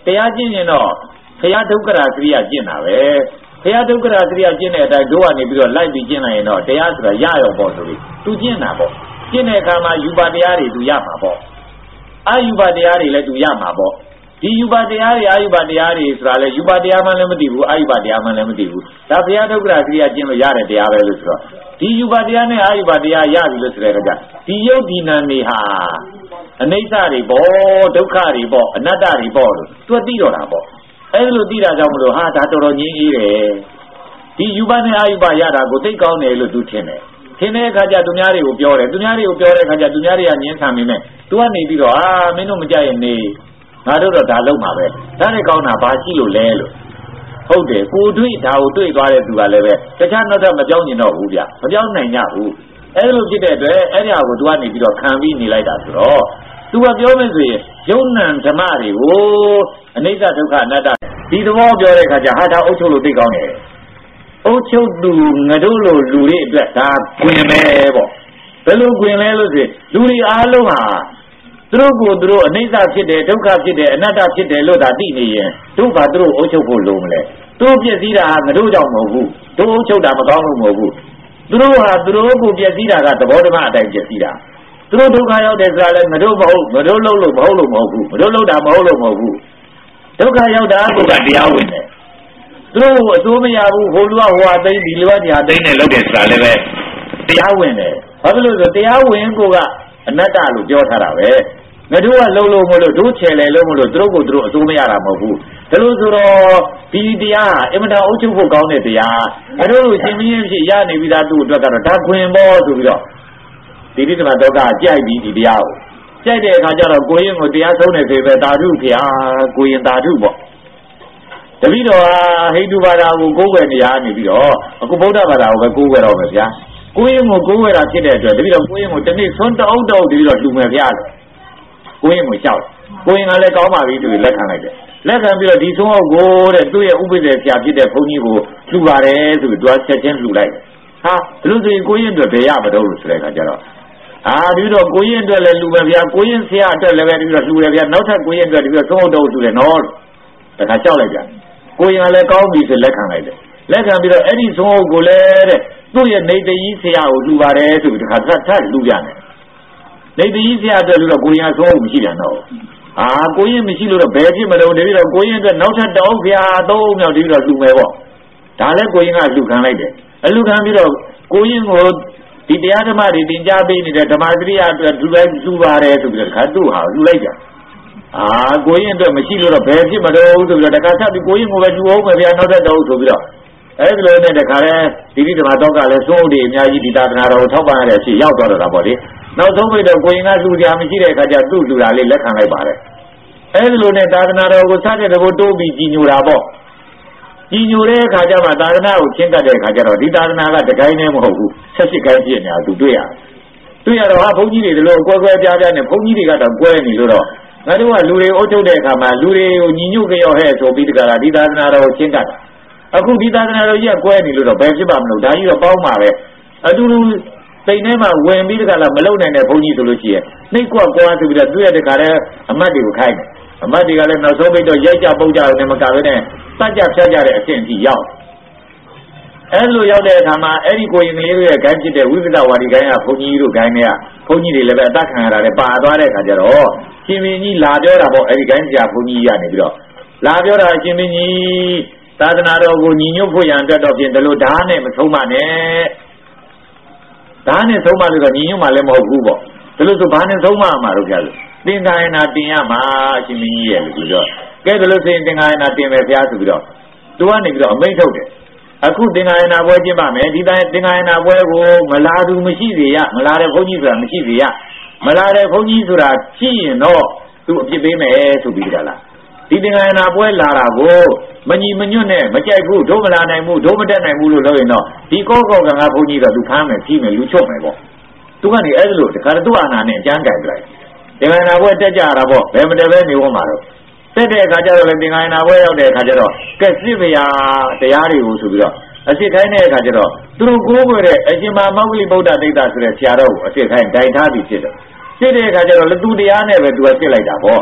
တရားကျင့်ရင်တော့ဘုရားဒုက္ခရာကရိယာကျင့်တာပဲဘုရားဒုက္ခရာကရိယာကျင့်တဲ့အတိုင်းတို့ကနေပြီးတော့လိုက်ပြီးကျင့်လိုက်ရင်တော့တရားဆိုတာရရောပေါ့ဆိုပြီးသူကျင့်တာပေါ့ကျင့်တဲ့အခါမှာယူပါတရားတွေသူရမှာပေါ့အာယူပါတရားတွေလည်းသူရမှာပေါ့ဒီယူပါတရားတွေအာယူပါတရားတွေဆိုတာလေယူပါတရားမှလည်းမသိဘူးအာယူပါတရားမှလည်းမသိဘူးဒါဘုရားဒုက္ခရာကရိယာကျင့်လို့ရတဲ့တရားပဲလို့ဆိုတော့ဒီယူပါတရားနဲ့အာယူပါတရားရပြီလို့ဆိုတဲ့အခါကျဒီယုတ်ဒီနံတွေဟာအနိစ္စတွေပေါ့ဒုက္ခတွေပေါ့အနတ္တတွေပေါ့လို့သူသိတော့တာပေါ့အဲ့လိုသိတာကြောင့်မလို့ဟာဒါတော်တော်ငြင်းအေးတယ်ဒီယူပါနဲ့အာယူပါရတာကိုသိကောင်းတယ်လို့သူထင်တယ်ထင်တဲ့အခါကျသူများတွေကိုပြောတယ်သူများတွေကိုပြောတဲ့အခါကျသူများတွေကငြင်းဆန်မိမယ်သူကနေပြီးတော့အာမင်းတို့မကြရင်နေငါတို့တော့ဒါလုပ်မှာပဲဒါနဲ့ကောင်းတာဘာရှိလို့လဲလို့ဟုတ်တယ်ကိုတွေ့ဒါကိုတွေ့သွားတဲ့သူကလည်းပဲတခြားနောက်တော့မပြောင်းကျင်တော့ဘူးဗျမပြောင်းနိုင်ကြဘူးအဲ့လိုဖြစ်တဲ့အတွက်အဲ့ဒီဟာကိုသူကနေပြီးတော့ခံပြီးနေလိုက်တာဆိုတော့သူကပြောမယ်ဆိုရင်ယုံနံဓမ္မတွေကိုအနိစ္စဒုက္ခအနတ္တဒီသဘောပြောတဲ့အခါကျဟာဒါအုပ်ချုပ်လို့သိကောင်းတယ်အုပ်ချုပ်သူငါတို့လိုလူတွေအတွက်ဒါကွင်ပဲပေါ့ဘယ်လိုကွင်လဲလို့ဆိုရင်လူတွေအားလုံးဟာသူတို့ကိုသူတို့အနိစ္စဖြစ်တယ်ဒုက္ခဖြစ်တယ်အနတ္တဖြစ်တယ်လို့သာသိနေရင်တို့ဘာသူတို့အုပ်ချုပ်ဖို့လိုမလဲသူတို့ပြည့်စည်တာဟာငါတို့ကြောင့်မဟုတ်ဘူးတို့အုပ်ချုပ်တာမကောင်းလို့မဟုတ်ဘူးသူတို့ဟာသူတို့ကိုပြည့်စည်တာကသဘောဓမ္မအတိုင်းပြည့်စည်တာသူတို့ဒုက္ခရောက်တယ်ဆိုတာလည်းငါတို့မဟုတ်ငါတို့လုံးလို့မဟုတ်လို့မဟုတ်ဘူးငါတို့လုံးတာမဟုတ်လို့မဟုတ်ဘူးဒုက္ခရောက်တာကတရားဝင်တယ်သူတို့အစိုးမရဘူးဟိုလူကဟိုဟာသိဒီလူကဒီဟာသိနေလို့တယ်ဆိုတာလည်းပဲတရားဝင်တယ်ဘာဖြစ်လို့ဆိုတရားဝင်ကိုကအနတ္တလို့ပြောထားတာပဲငါတို့ကလုံးလုံးမလို့တို့ချယ်လေလုံးမလို့သူတို့ကိုသူတို့အစိုးမရတာမဟုတ်ဘူးဒါလို့ဆိုတော့ဒီတရားအင်မတန်အုပ်ချုပ်ဖို့ကောင်းတဲ့တရားငါတို့ရှင်မင်းဖြစ်ရနေပြီးသားသူ့အတွက်ကတော့ဒါခွင်ပေါ်ဆိုပြီးတော့ဒီတိတမတော့ကကြိုက်ပြီးဒီတရားကိုကြိုက်တဲ့အခါကျတော့ကိုရင်ကိုတရားဆုံးနေစေပဲတာဓုဖျားကိုရင်တာဓုပေါ့တပည့်တော်ဟာဟိန္ဒူဘာသာကိုကိုးကွယ်နေရနေပြီးတော့အခုဗုဒ္ဓဘာသာကိုပဲကိုးကွယ်တော့မယ်ဗျာကိုရင်ကိုကိုးကွယ်တာဖြစ်တဲ့အတွက်တပည့်တော်ကိုရင်ကိုတနေ့ဆွန်းတအုပ်တော့တပည့်တော်လှူမယ်ဗျာကိုရင်ကိုလျှောက်ကိုရင်ကလည်းကောင်းပါပြီသူလက်ခံလိုက်တယ်လက်ခံပြီးတော့ဒီဆုံးအောင်ကိုတဲ့သူ့ရဲ့ဥပိ္ပဒေဆရာဖြစ်တဲ့ဘုန်းကြီးကိုလှူပါတယ်ဆိုပြီးသူကချက်ချင်းလှူလိုက်ဟာဒီလိုဆိုရင်ကိုရင်အတွက်ဘယ်ရမတော့လို့ဆိုတဲ့အခါကျတော့အာဒီတော့ကိုရင်အတွက်လည်းလှူမယ်ဗျာကိုရင်ဆရာအတွက်လည်းပဲဒီလိုလှူတယ်ဗျာနောက်ထပ်ကိုရင်အတွက်ဒီလိုဆုံးအောင်တော့လှူတယ်နော်တခါလျှောက်လိုက်ကြကိုရင်ကလည်းကောင်းပြီဆိုလက်ခံလိုက်တယ်လက်ခံပြီးတော့အဲ့ဒီဆုံးအောင်ကိုလည်းတဲ့သူ့ရဲ့နေတကြီးဆရာကိုလှူပါတယ်ဆိုပြီးတခါထပ်ထပ်လှူပြန်တယ်နေတကြီးဆရာအတွက်လှူတော့ကိုရင်ကဆုံးအောင်မရှိပြန်တော့အာကိုရင်မရှိလို့တော့ဘယ်ဖြစ်မလို့တပြီးတော့ကိုရင်အတွက်နောက်ထပ်တောင်းဗျာသုံးမြောက်တပြီးတော့လှူမယ်ပေါ့ဒါလည်းကိုရင်ကလှူခံလိုက်တယ်အလှူခံပြီးတော့ကိုရင်ကိုဒီတရားဓမ္မတွေသင်ကြားပေးနေတဲ့ဓမ္မစရိယအတွက်လှူလိုက်လှူပါတယ်ဆိုပြီးတော့တခါသူ့ဟာလှူလိုက်ကြအာကိုရင်အတွက်မရှိလို့တော့ဘယ်ဖြစ်မလို့ဆိုပြီးတော့တခါဆက်ပြီးကိုရင်ကိုပဲလှူအောင်မယ်ဗျာနောက်ထပ်တောင်းဆိုပြီးတော့အဲ့ဒီလိုနဲ့တခါလဲဒီဒီဓမ္မတော့ကလည်းစိုးတွေအများကြီးဒီသာသနာတော်ကိုထောက်ပံ့ရတဲ့အဖြစ်ရောက်တော့တာပေါ့လေနောက်ဆုံးပြီးတော့ကိုရင်ကလှူကြမရှိတဲ့အခါကျသူ့လှူတာလေးလက်ခံလိုက်ပါတယ်အဲ့ဒီလိုနဲ့သာသနာတော်ကိုစတဲ့တဘောတိုးပြီးကြီးညိုတာပေါ့ကြီးညိုတဲ့အခါကျမှသာသနာကိုချင်းကပ်တဲ့အခါကျတော့ဒီသာသနာကတကိုင်းနဲ့မဟုတ်ဘူးဆက်ရှိကိုင်းဖြစ်နေတာသူတွေ့ရတယ်တွေ့ရတော့ဟာဘုန်းကြီးတွေဒီလိုအကွဲကွဲပြားပြားနဲ့ဘုန်းကြီးတွေကတော့ကွဲနေလို့တော့ငါတို့ကလူတွေအုပ်ချုပ်တဲ့အခါမှာလူတွေကိုညီညွတ်ကြောက်ဟဲ့ဆိုပြီးတကလားဒီသာသနာတော်ကိုချင်းကပ်တာအခုဒီသာသနာတော်ကြီးကကွဲနေလို့တော့ဘယ်ဖြစ်ပါမလို့ဒါကြီးတော့ပေါင်းပါပဲအတူတူစိတ်ထဲမှာဝင်ပြီးတကလားမလုံနိုင်တဲ့ဘုန်းကြီးဆိုလို့ရှိရင်နှိတ်ကွက်ကွာဆိုပြီးတော့တွေ့ရတဲ့ခါလဲအမတ်တွေကိုခိုင်းတယ်အမတ်တွေကလည်းနောက်ဆုံးပြီးတော့ရိုက်ကြပုတ်ကြတယ်မကဘဲနဲ့တတ်ကြဖြတ်ကြတဲ့အဆင့်အထိရောက်အဲ့လိုရောက်တဲ့အခါမှာအဲ့ဒီကိုရင်ကလေးတို့ရဲ့ဂိုင်းဖြစ်တဲ့ဝိပဿနာဝါဒီဂိုင်းကဘုန်းကြီးတို့ဂိုင်းတွေကဘုန်းကြီးတွေလည်းပဲအသက်ခံရတာလည်းပါသွားတဲ့အခါကျတော့ရှင်မင်းကြီးလာပြောတာပေါ့အဲ့ဒီဂိုင်းဆရာဘုန်းကြီးရနေပြီးတော့လာပြောတာရှင်မင်းကြီးသာသနာတော်ကိုညီညွတ်ဖို့ရန်အတွက်တော့ပြင်တယ်လို့ဓာတ်နဲ့မဆုံးမနဲ့ဓာတ်နဲ့ဆုံးမလို့တော့ညီညွတ်မှလည်းမဟုတ်ဘူးပေါ့ဒါလို့ဆိုဘာနဲ့ဆုံးမမှာတော့ကြလို့သင်္ကာယနာတင်ရမှာအရှင်မင်းကြီးရဲ့လို့ပြောကဲဒါလို့ဆိုရင်သင်္ကာယနာတင်မယ်ဘုရားဆိုပြီးတော့သူကနေပြီးတော့အမိန့်ထုတ်တယ်အခုသင်္ကာယနာပွဲကျင်းပမယ်ဒီတိုင်းသင်္ကာယနာပွဲကိုမလာသူမရှိစေရမလာတဲ့ဘုန်းကြီးဆိုတာမရှိစေရမလာတဲ့ဘုန်းကြီးဆိုတာရှိရင်တော့သူအပြစ်ပေးမယ်ဆိုပြီးကြလားဒီသင်္ကာယနာပွဲလာတာကိုမညီမညွတ်နဲ့မကြိုက်ဘူးဒုမလာနိုင်ဘူးဒုမတက်နိုင်ဘူးလို့ပြောရင်တော့ဒီကောကောကံကဘုန်းကြီးတော့သူဖမ်းမယ်ပြီးမယ်လူချုပ်မယ်ပေါ့သူကနေအဲ့ဒါလို့တခါတော့သူ့အာဏာနဲ့အကျမ်းကြိုက်လိုက်သင်္ကာယနာပွဲတက်ကြတာပေါ့ဘယ်မတက်ပဲနေဝမှာတော့တက်တဲ့အခါကျတော့လည်းသင်္ကာယနာပွဲရောက်တဲ့အခါကျတော့ကဲစစ်ဗျာတရားတွေကိုဆိုပြီးတော့အစ်စ်ခိုင်းတဲ့အခါကျတော့သူတို့ကိုးကွယ်တဲ့အရှင်မမောဂလိဗုဒ္ဓဒိဋ္ဌဆိုတဲ့ဆရာတော်ကိုအစ်စ်ခိုင်းတိုင်ထားပြီးဖြစ်တယ်စစ်တဲ့အခါကျတော့လူတရားနဲ့ပဲသူကစစ်လိုက်တာပေါ့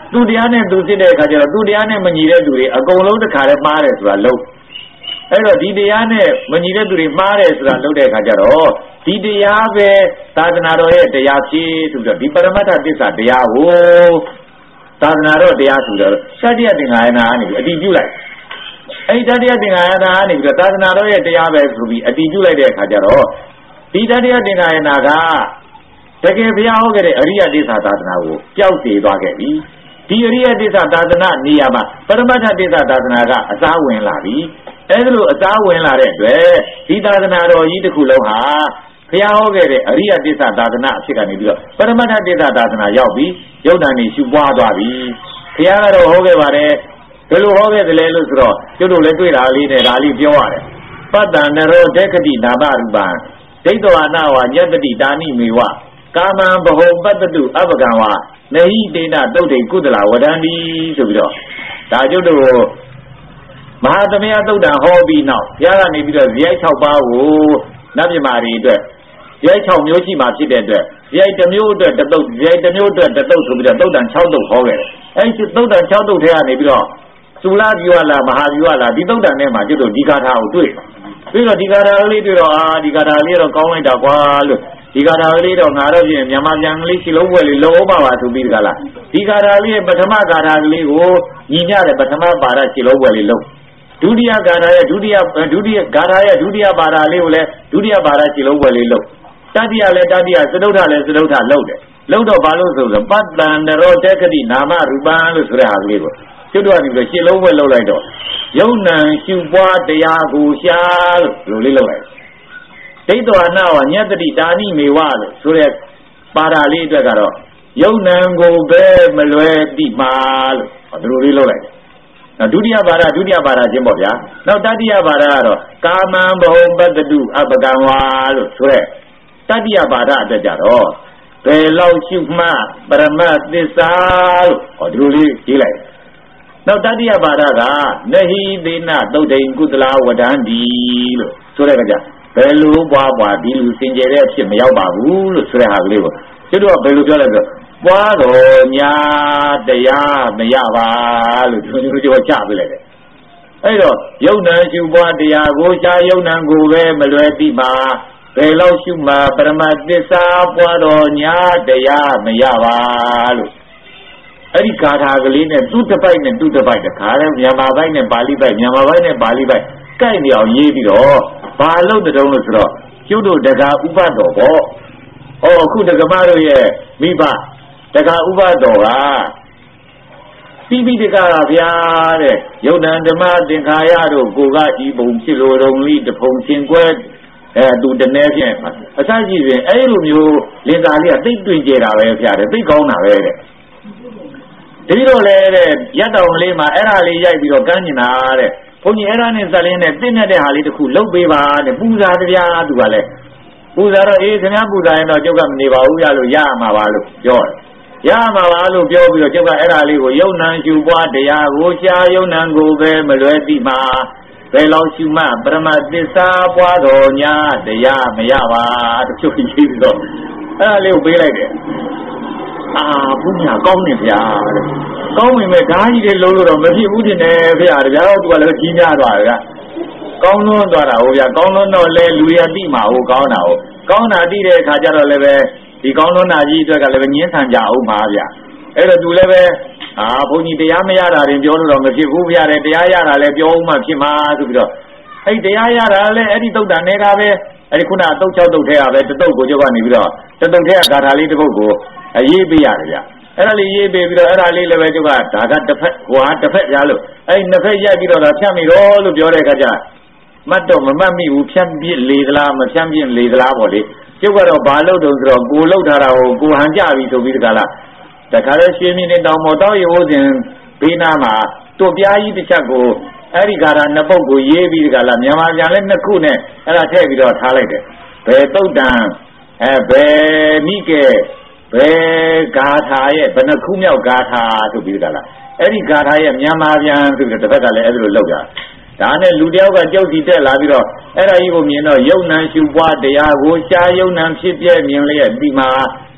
သူတရားနဲ့သူစစ်တဲ့အခါကျတော့သူတရားနဲ့မညီတဲ့သူတွေအကုန်လုံးတစ်ခါလဲမှားတယ်ဆိုတာလုံးအဲ့တော့ဒီတရားနဲ့မညီတဲ့သူတွေမှားတယ်ဆိုတာလုံးတဲ့အခါကျတော့ဒီတရားပဲသာသနာတော်ရဲ့တရားဖြစ်ဆိုပြီးတော့ဒီပရမတ္ထသစ္စာတရားကိုသာသနာတော်တရားဆိုတော့သတ္တယသင်္ခါရဏကနေပြီးအတည်ပြုလိုက်အဲ့ဒီတတ္တယသင်္ခါရဏကနေပြီးတော့သာသနာတော်ရဲ့တရားပဲဆိုပြီးအတည်ပြုလိုက်တဲ့အခါကျတော့ဒီတတ္တယသင်္ခါရဏကတကယ်ဘုရားဟောခဲ့တဲ့အရိယသစ္စာသာသနာကိုပျောက်စေသွားခဲ့ပြီဒီအရိယသစ္စာသာသနာနေရာမှာပရမတ္ထသစ္စာသာသနာကအစားဝင်လာပြီအဲဒါလိုအစားဝင်လာတဲ့အတွက်ဒီသာသနာတော်ကြီးတစ်ခုလုံးဟာဘုရားဟောခဲ့တဲ့အရိယသစ္စာသာသနာအဖြစ်ကနေပြီးတော့ပရမတ္ထသစ္စာသာသနာရောက်ပြီးယုတ်တန်နေရှုပွားသွားပြီဘုရားကတော့ဟောခဲ့ပါတယ်ဘယ်လိုဟောခဲ့တယ်လဲလို့ဆိုတော့ကျွတ်တို့လည်းတွေ့တာလေးနဲ့ဒါလေးပြောရတယ်ပတ္တနရောဒေခတိနာမရူပံဒိဋ္ဌဝနာဝညတတိတာနိမေဝကာမံဘဟုပတ္တတုအပကံဝနဟိတေနသုတ်တေကုသလဝဒန္တိဆိုပြီးတော့ဒါကျွတ်တို့မဟာသမယသုတ်တံဟောပြီးနောက်ဘုရားကနေပြီးတော့ဇယိုက်၆ပါးကိုနတ်မြမာတွေအတွက်ဇယိုက်၆မျိုးရှိမှဖြစ်တဲ့အတွက်ဇယိုက်တစ်မျိုးအတွက်တစ်သုတ်ဇယိုက်တစ်မျိုးအတွက်တစ်သုတ်ဆိုပြီးတော့သုတ်တံ၆သုတ်ဟောခဲ့တယ်အဲဒီသုတ်တံ၆သုတ်ထဲကနေပြီးတော့သုလပြဝလာမဟာပြဝလာဒီသုတ်တံထဲမှာကျွတ်တို့ဒီကာထာကိုတွေ့ပြီးတော့ဒီကာထာလေးတွေ့တော့အာဒီကာထာလေးတော့ကောင်းလိုက်တာကွာလို့ဒီကာထာလေးတော့ငါတော့ပြင်မြန်မာပြန်ကလေးရှင်းလုံးပွဲလေးလုံးအောင်ပါပါဆိုပြီးတကလားဒီကာထာလေးပထမကာထာကလေးကိုညီညတဲ့ပထမပါဒရှင်းလုံးပွဲလေးလုံးဒုတိယကာထာရဲ့ဒုတိယဒုတိယကာထာရဲ့ဒုတိယပါဒလေးကိုလည်းဒုတိယပါဒရှင်းလုံးပွဲလေးလုံးတတိယလည်းတတိယသဒုဋ္ဌလည်းသဒုဋ္ဌလုံးတယ်လုံးတော့ဘာလို့ဆိုတော့ပတ္တန္တရောတေခတိနာမရူပံလို့ဆိုတဲ့ဟာကလေးကိုကျွတ်တော့ဒီလိုရှင်းလုံးပွဲလုံးလိုက်တော့ယုံနံရှုပွားတရားကိုရှာလို့ဒီလိုလေးလုံးလိုက်ဒိဋ္ဌဝနာဝညတတိတာနိမေဝလို့ဆိုတဲ့ပါဒလေးအတွက်ကတော့ယုံနံကိုပဲမလွယ်တိမှာလို့ဒီလိုလေးလုံးလိုက်နောက်ဒုတိယပါဒဒုတိယပါဒချင်းပေါ့ဗျာနောက်တတိယပါဒကတော့ကာမံဘဟုပတ္တတုအပကံဝါလို့ဆိုတဲ့တတိယပါဒအတွက်ကြတော့ဘယ်လောက်ရှုမှပရမတ်သစ္စာလို့ဟောဒီလိုလေးရေးလိုက်နောက်တတိယပါဒကနဟိသေနသုတ်တိန်ကုသလဝဒန္တိလို့ဆိုတဲ့ကြဘယ်လိုပွားပွားဒီလူစင်ကြယ်တဲ့အဖြစ်မရောက်ပါဘူးလို့ဆိုတဲ့ဟာကလေးကိုကျွတ်တော့ဘယ်လိုပြောလဲဆိုပွားတော်ညာတရားမရပါလို့သူတို့ကြောချပေးလိုက်တယ်အဲ့တော့ယုံနာရှုပွားတရားကိုရှားယုံနာကိုပဲမလွယ်တိပါဘယ်လောက်ရှုမှပရမတ်သစ္စာပွားတော်ညာတရားမရပါလို့အဲ့ဒီဂါထာကလေးနဲ့သူ့တစ်ပိုက်နဲ့သူ့တစ်ပိုက်တခါတည်းမြန်မာဘိုက်နဲ့ပါဠိဘိုက်မြန်မာဘိုက်နဲ့ပါဠိဘိုက်ကိုက်နေအောင်ရေးပြီးတော့ဘာလို့တုံးလို့ဆိုတော့ကျွတ်တို့တကာဥပတော်ပေါ့ဟောအခုတက္ကမတို့ရဲ့မိဘတကာဥပတော်ကပိပိတကကဗျာတဲ့ယုတ်တံဓမ္မသင်္ခါရတို့ကိုကဤပုံဖြစ်လိုတုံလိတဖုံချင်းကွဲအဲသူတနေဖြင့်အစရှိရင်အဲ့လိုမျိုးလင်္ကာလေးကသိပ်တွင်ကြတာပဲဖျားတယ်သိပ်ကောင်းတာပဲတဲ့ဒီလိုလေတဲ့ရက်တောင်လေးမှာအဲ့ဒါလေးရိုက်ပြီးတော့ကမ်းကျင်တာတဲ့ဘုန်းကြီးအဲ့ဒါနဲ့ဇက်လင်းနဲ့တင့်တဲ့ဟာလေးတစ်ခုလှုပ်ပေးပါတဲ့ပူဇာတရားသူကလည်းပူဇာတော့အေးခင်ဗျားပူဇာရင်တော့ကျုပ်ကမနေပါဘူးရလို့ရမှာပါလို့ပြောတယ်ရမှာပါလို့ပြောပြီးတော့ကျုပ်ကအဲ့ဒါလေးကိုယုံနံရှုပွားတရားကိုရှားယုံနံကိုပဲမလွယ်တိမှာဘယ်လောက်ရှုမှပရမသစ္စာပွားတော်ညာတရားမရပါတချို့ကြီးပြီးတော့အဲ့ဒါလေးကိုပေးလိုက်တယ်အာဘုရားကောင်းနေဗျာတဲ့ကောင်းပြီမဲ့ဓာကြီးတွေလုံးလို့တော့မဖြစ်ဘူးတင်တယ်ဗျာတပြားတော့သူကလည်းကြီးများသွားတယ်ဗျာကောင်းလွန်းသွားတာဟိုဗျာကောင်းလွန်းတော့လဲလူရတိမှာဟိုကောင်းတာဟိုကောင်းတာတိတဲ့အခါကျတော့လည်းပဲဒီကောင်းလွန်းတာကြီးအတွက်ကလည်းပဲငင်းဆန်ကြအောင်ပါဗျာအဲ့တော့သူလည်းပဲအာဘုန်းကြီးတရားမရတာရင်ပြောလို့တော့မဖြစ်ဘူးဗျာတဲ့တရားရတာလည်းပြောဦးမှဖြစ်မှာဆိုပြီးတော့အဲ့တရားရတာလည်းအဲ့ဒီတုတ်တန်တွေကပဲအဲ့ဒီခုနအတုတ်၆တုတ်ထဲကပဲတတုတ်ကိုကျုပ်ကနေပြီးတော့တတုတ်ထဲကဂါထာလေးတစ်ပုဒ်ကိုအရေးပေးရတယ်ဗျအဲ့ဒါလေးရေးပေးပြီးတော့အဲ့ဒါလေးလည်းပဲကျုပ်ကဒါကတစ်ဖက်ဟိုဟာတစ်ဖက်ကြားလို့အဲ့နှစ်ဖက်ရိုက်ပြီးတော့ဒါဖြတ်မိတော့လို့ပြောတဲ့အခါကျမတ်တော့မမတ်မိဘူးဖြတ်ပြစ်လေသလားမဖြတ်ပြစ်လေသလားပေါ့လေကျုပ်ကတော့ဘာလို့တုံးဆိုတော့ကိုလှုပ်ထားတာကိုကိုဟန်ကြပြီဆိုပြီးတကလားတခါလဲရွှေမြင့်နေတောင်မော်တောက်ရေဝစဉ်ဘေးနားမှာတွပြားကြီးတစ်ချက်ကိုအဲ့ဒီဂါထာနှစ်ပုဒ်ကိုရေးပြီးတကလားမြန်မာပြန်လဲနှစ်ခုနဲ့အဲ့ဒါထည့်ပြီးတော့ထားလိုက်တယ်ဘယ်တုတ်တန်အဲဘယ်မိကဲဘယ်ဂါထာရဲ့ဘယ်နှခုမြောက်ဂါထာဆိုပြီးတကလားအဲ့ဒီဂါထာရဲ့မြန်မာပြန်ဆိုပြီးတစ်ဖက်ကလည်းအဲ့ဒါလိုလောက်တာဒါနဲ့လူတယောက်ကကြောက်စီတက်လာပြီးတော့အဲ့ဒါကြီးကိုမြင်တော့ယုံနံရှုပွားတရားကိုရှားယုံနံဖြစ်ပြမြင်လျက်ဒီမှာ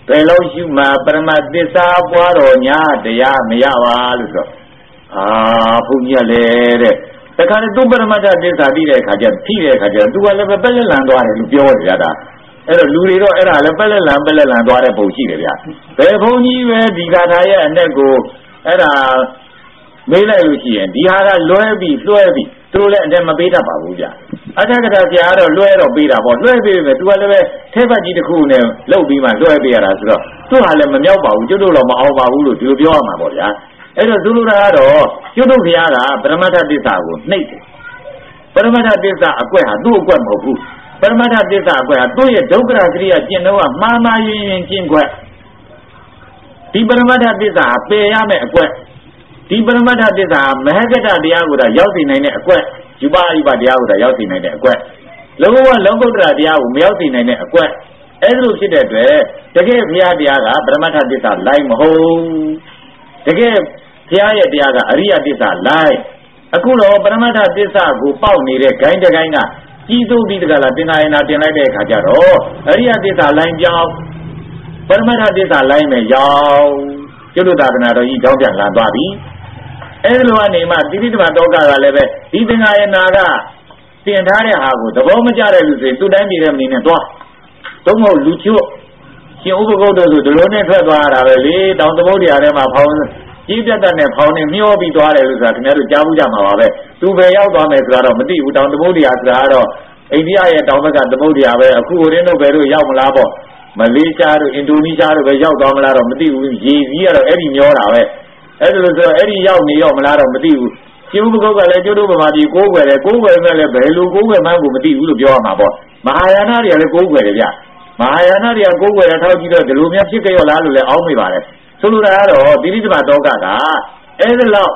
ဘယ်လိုရှုမှပရမတ်သစ္စာပွားတော်ညာတရားမရပါလို့ဆိုအာဘုန်းကြီးကလည်းတဲ့တခါလေသူပရမတ္ထသစ္စာသိတဲ့အခါကျဖြိတဲ့အခါကျသူကလည်းပဲပက်လက်လန်သွားတယ်လို့ပြောကြတာအဲ့တော့လူတွေတော့အဲ့ဒါလည်းပက်လက်လန်ပက်လက်လန်သွားတဲ့ပုံရှိတယ်ဗျဘယ်ဘုန်းကြီးပဲဒီဂါထာရဲ့အ내ကိုအဲ့ဒါမေးလိုက်လို့ရှိရင်ဒီဟာကလွဲပြီးလွှဲပြီးသူတို့လည်းအ내မပေးတတ်ပါဘူးဗျအထက်ကထာဆရာကတော့လွှဲတော့ပေးတာပေါ့လွှဲပေးပေမဲ့သူကလည်းပဲထဲပတ်ကြီးတစ်ခုနဲ့လှုပ်ပြီးမှလွှဲပေးရတာဆိုတော့သူဟာလည်းမမြောက်ပါဘူးကျွတ်တို့တော့မအောင်ပါဘူးလို့ဒီလိုပြောရမှာပေါ့ဗျာအဲ့တော့သူတို့ကတော့ကျွတ်တို့ဘုရားကပရမတ္ထသစ္စာကိုနှိပ်တယ်ပရမတ္ထသစ္စာအကွက်ဟာသူ့အကွက်မဟုတ်ဘူးပရမတ္ထသစ္စာအကွက်ဟာသူ့ရဲ့ဒုက္ခရကရိယာကျင့်တော့မှားမှားယွင်းယွင်းကျင့်ခွက်ဒီပရမတ္ထသစ္စာပယ်ရမယ့်အကွက်ဒီပရမတ္ထသစ္စာမဟကတတရားကိုတော့ရောက်သိနိုင်တဲ့အကွက်ယူပါယူပါတရားကိုတော့ရောက်သိနိုင်တဲ့အကွက်လောကလောကုတ္တရာတရားကိုမရောက်သိနိုင်တဲ့အကွက်အဲ့ဒါလိုဖြစ်တဲ့အတွက်တကယ်ဘုရားတရားကပရမတ္ထသစ္စာလိုက်မဟုတ်တကယ်ဘုရားရဲ့တရားကအရိယသစ္စာလိုက်အခုတော့ပရမတ္ထသစ္စာကိုပေါက်နေတဲ့ဂိုင်းတဂိုင်းကကြီးစိုးပြီးတကလားသင်္ဃာယနာတင်လိုက်တဲ့အခါကျတော့အရိယသစ္စာလိုင်းကြောင်းပရမတ္ထသစ္စာလိုင်းနဲ့ရောက်ကျွတ်သာသနာတော်ကြီးကြောင်းပြန်လာသွားပြီအဲ့ဒီလိုကနေမှတိတိတမတောကကလည်းပဲဒီသင်္ဃာယနာကတင်ထားတဲ့ဟာကိုသဘောမကျတဲ့လူတွေသူ့တိုင်းပြည်တဲ့မနေနဲ့သွားသုံးဖို့လူချွတ်ရှင်ဥပကုတ်တို့ဆိုဒီလိုနဲ့ထွက်သွားတာပဲလေတောင်သမုဒ္ဒရာထဲမှာဖောင်းကြီးပြတ်တဲ့နဲ့ဖောင်းနေမျောပြီးသွားတယ်လို့ဆိုတာခင်ဗျားတို့ကြားဘူးကြမှာပါပဲသူပဲရောက်သွားမယ်ဆိုတာတော့မသိဘူးတောင်သမုဒ္ဒရာဆိုတာကတော့အိန္ဒိယရဲ့တောင်ဘက်ကသမုဒ္ဒရာပဲအခုဟိုရင်းတို့ဘယ်တို့ရောက်မလားပေါ့မလေးရှားတို့အင်ဒိုနီးရှားတို့ပဲရောက်သွားမလားတော့မသိဘူးရေကြီးကတော့အဲ့ဒီမျောတာပဲအဲ့ဒါလို့ဆိုတော့အဲ့ဒီရောက်နေရောမလားတော့မသိဘူးရှင်ဥပကုတ်ကလည်းကျိုးတို့ဗမာပြည်ကိုးကွယ်တယ်ကိုးကွယ်မဲ့လည်းဘယ်လိုကိုးကွယ်မှန်းကိုမသိဘူးလို့ပြောရမှာပေါ့မဟာယာနတွေကလည်းကိုးကွယ်တယ်ဗျမဟာယာနတွေကကိုးကွယ်တဲ့ထောက်ကြည့်တော့ဒီလိုများဖြစ်ကြရောလားလို့လည်းအောင်းမိပါတယ်ဆိုလိုတာကတော့တိတိကျကျတောကကအဲ့ဒါလောက်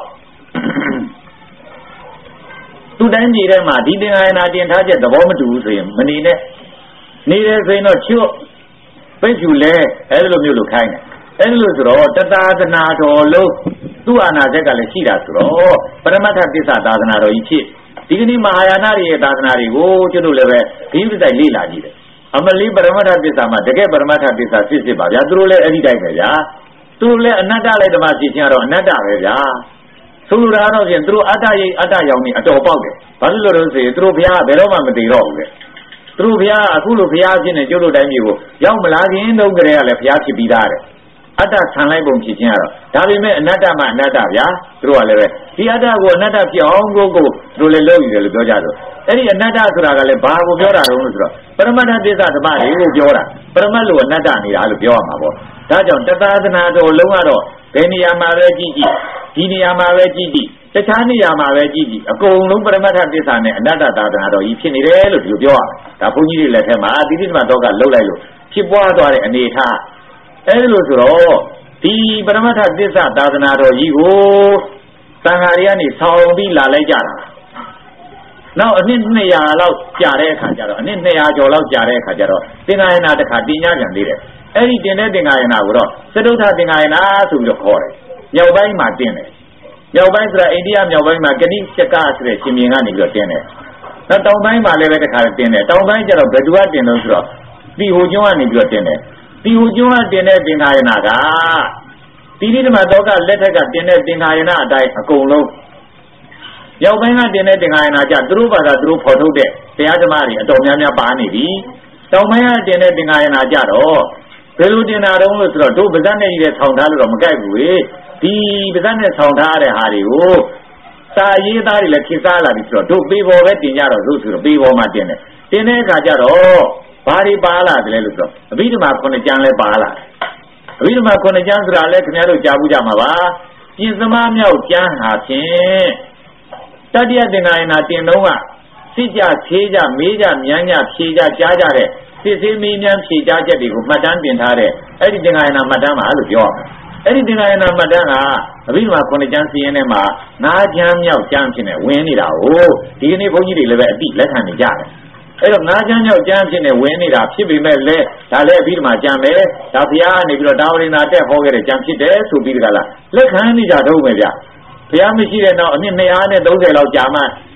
သူ့တိုင်းပြည်ထဲမှာဒီသင်္ဃာယနာတင်ထားချက်သဘောမတူဘူးဆိုရင်မနေနဲ့နေတယ်ဆိုရင်တော့ချွတ်ပိတ်ဖြူလဲအဲ့လိုမျိုးလို့ခိုင်းတယ်အဲ့လိုဆိုတော့တသာသနာတော်လုံးသူ့အာနာချက်ကလည်းရှိတာဆိုတော့ပရမတ္ထသစ္စာသာသနာတော်ကြီးဖြစ်ဒီကနေ့မဟာယာနရဲ့သာသနာတွေကိုကျွတ်တို့လည်းပဲဂိယုတိုက်လေ့လာကြည့်တယ်အမလီပရမတ္ထသစ္စာမှာတကယ်ပရမတ္ထသစ္စာဖြစ်ဖြစ်ပါဗျာသူတို့လည်းအဲ့ဒီတိုင်းပဲဗျာသူတို့လည်းအနတ္တလည်းဓမ္မဖြစ်ခြင်းကတော့အနတ္တပဲဗျာဆိုလိုတာတော့ဖြင့်သူတို့အတ္တရိပ်အတ္တရောင်နေအတော်ပေါက်တယ်ဘာလို့လဲလို့ဆိုရင်သူတို့ဘုရားဘယ်တော့မှမတည်တော့ဘူးလေသူတို့ဘုရားအခုလိုဘုရားဖြစ်နေကျွတ်တို့တိုင်းမျိုးကိုရောက်မလာခင်တုန်းကတည်းကလည်းဘုရားဖြစ်ပြီးသားတယ်အတ္တဆံလိုက်ပုံဖြစ်ခြင်းကတော့ဒါပေမဲ့အနတ္တမှအနတ္တဗျာသူတို့ကလည်းပဲဒီအတ္တကိုအနတ္တဖြစ်အောင်ကိုကိုသူတို့လည်းလုပ်ယူတယ်လို့ပြောကြတယ်အဲ့ဒီအနတ္တဆိုတာကလည်းဘာကိုပြောတာတုန်းလို့ဆိုတော့ပရမတ္ထသစ္စာဓမ္မတွေကိုပြောတာပရမတ်လို့အနတ္တနေတာလို့ပြောရမှာပေါ့ဒါကြောင့်တသာသနာတော်လုံးကတော့ဘယ်နေရာမှာပဲကြည့်ကြည့်ဒီနေရာမှာပဲကြည့်ကြည့်တခြားနေရာမှာပဲကြည့်ကြည့်အကုန်လုံးပရမတ္ထသစ္စာနဲ့အနတ္တသာသနာတော်ကြီးဖြစ်နေတယ်လို့ဒီလိုပြောရတာဒါဘုန်းကြီးတွေလက်ထက်မှာတိတိကျကျတော့ကလှုပ်လိုက်လို့ဖြစ်ပွားသွားတဲ့အနေအထားအဲ့လိုဆိုတော့ဒီပရမတ္ထသစ္စာသာသနာတော်ကြီးကိုသံဃာတွေကနေဆောင်းပြီးလာလိုက်ကြတာနောက်အနှစ်နှစ်ရာလောက်ကြာတဲ့အခါကျတော့အနှစ်နှစ်ရာကျော်လောက်ကြာတဲ့အခါကျတော့သင်္ဃာယနာတစ်ခါတင်ညာပြန်သေးတယ်အဲ့ဒီတင်တဲ့သင်္ဃာယနာကိုတော့သတုထသင်္ဃာယနာဆိုပြီးတော့ခေါ်တယ်မြောက်ပိုင်းမှာတင်တယ်မြောက်ပိုင်းဆိုတာအိန္ဒိယမြောက်ပိုင်းမှာကတိချက်ကဆိုတဲ့ရှင်မြင်းကနေပြီးတော့တင်တယ်နောက်တောင်ပိုင်းမှာလည်းပဲတစ်ခါတင်တယ်တောင်ပိုင်းကျတော့ဘယ်သူကတင်လို့ဆိုတော့ဒီဟိုကျွန်းကနေပြီးတော့တင်တယ်ဒီဟိုကျွန်းကတင်တဲ့သင်္ဃာယနာကတိတိဓမ္မတော်ကလက်ထက်ကတင်တဲ့သင်္ဃာယနာအတိုင်းအကုန်လုံးရောက်ပိုင်းကတင်တဲ့သင်္ဃာယနာကြသူတို့ဘာသာသူတို့ဖော်ထုတ်တဲ့တရားဓမ္မတွေအတော်များများပါနေပြီတောင်ပိုင်းကတင်တဲ့သင်္ဃာယနာကြတော့ဘယ်လိုတင်တာတုံးလို့ဆိုတော့တို့ဗဇတ်နဲ့ကြီးတဲ့ဆောင်းထားလို့တော့မကြိုက်ဘူးလေဒီဗဇတ်နဲ့ဆောင်းထားတဲ့ဟာတွေကိုစာရေးသားတွေလည်းခေတ်စားလာပြီဆိုတော့တို့ပေပေါ်ပဲတင်ကြတော့လို့ဆိုတော့ပေပေါ်မှာတင်တယ်တင်တဲ့အခါကျတော့ဘာတွေပါလာတယ်လို့ဆိုတော့အဘိဓမ္မာခုနှစ်ကျမ်းလည်းပါလာအဘိဓမ္မာခုနှစ်ကျမ်းဆိုတာလည်းခင်ဗျားတို့ကြားဘူးကြမှာပါပြင်စမမြောက်ကျမ်းဟာဖြင့်တတိယသင်္ဃာယနာတင်တော့ကစစ်ကြသေးကြမေးကြမြန်းကြဖြေကြကြားကြတဲ့စစ်စစ်မေးမြန်းဖြေကြားချက်တွေကိုမှတ်တမ်းတင်ထားတဲ့အဲ့ဒီသင်္ဃာယနာမှတ်တမ်းပါလို့ပြောရမယ်အဲ့ဒီသင်္ဃာယနာမှတ်တမ်းကအဘိဓမ္မာခုနှစ်ကျမ်းစီရင်ထဲမှာငါးကျမ်းမြောက်ကျမ်းဖြစ်နေဝင်နေတာကိုဒီကနေ့ဘုန်းကြီးတွေလည်းပဲအတိလက်ခံနေကြတယ်အဲ့တော့ငါးကျမ်းမြောက်ကျမ်းဖြစ်နေဝင်နေတာဖြစ်ပေမဲ့လည်းဒါလည်းအဘိဓမ္မာကျမ်းပဲဒါဘုရားကနေပြီးတော့တာဝရိနာတက်ဟောခဲ့တဲ့ကျမ်းဖြစ်တယ်ဆိုပြီးကြလားလက်ခံနေကြတော့မယ်ဗျဘုရားမရှိတဲ့နောက်အနှစ်နှစ်ရာနဲ့သုံးဆယ်လောက်ကြာမှ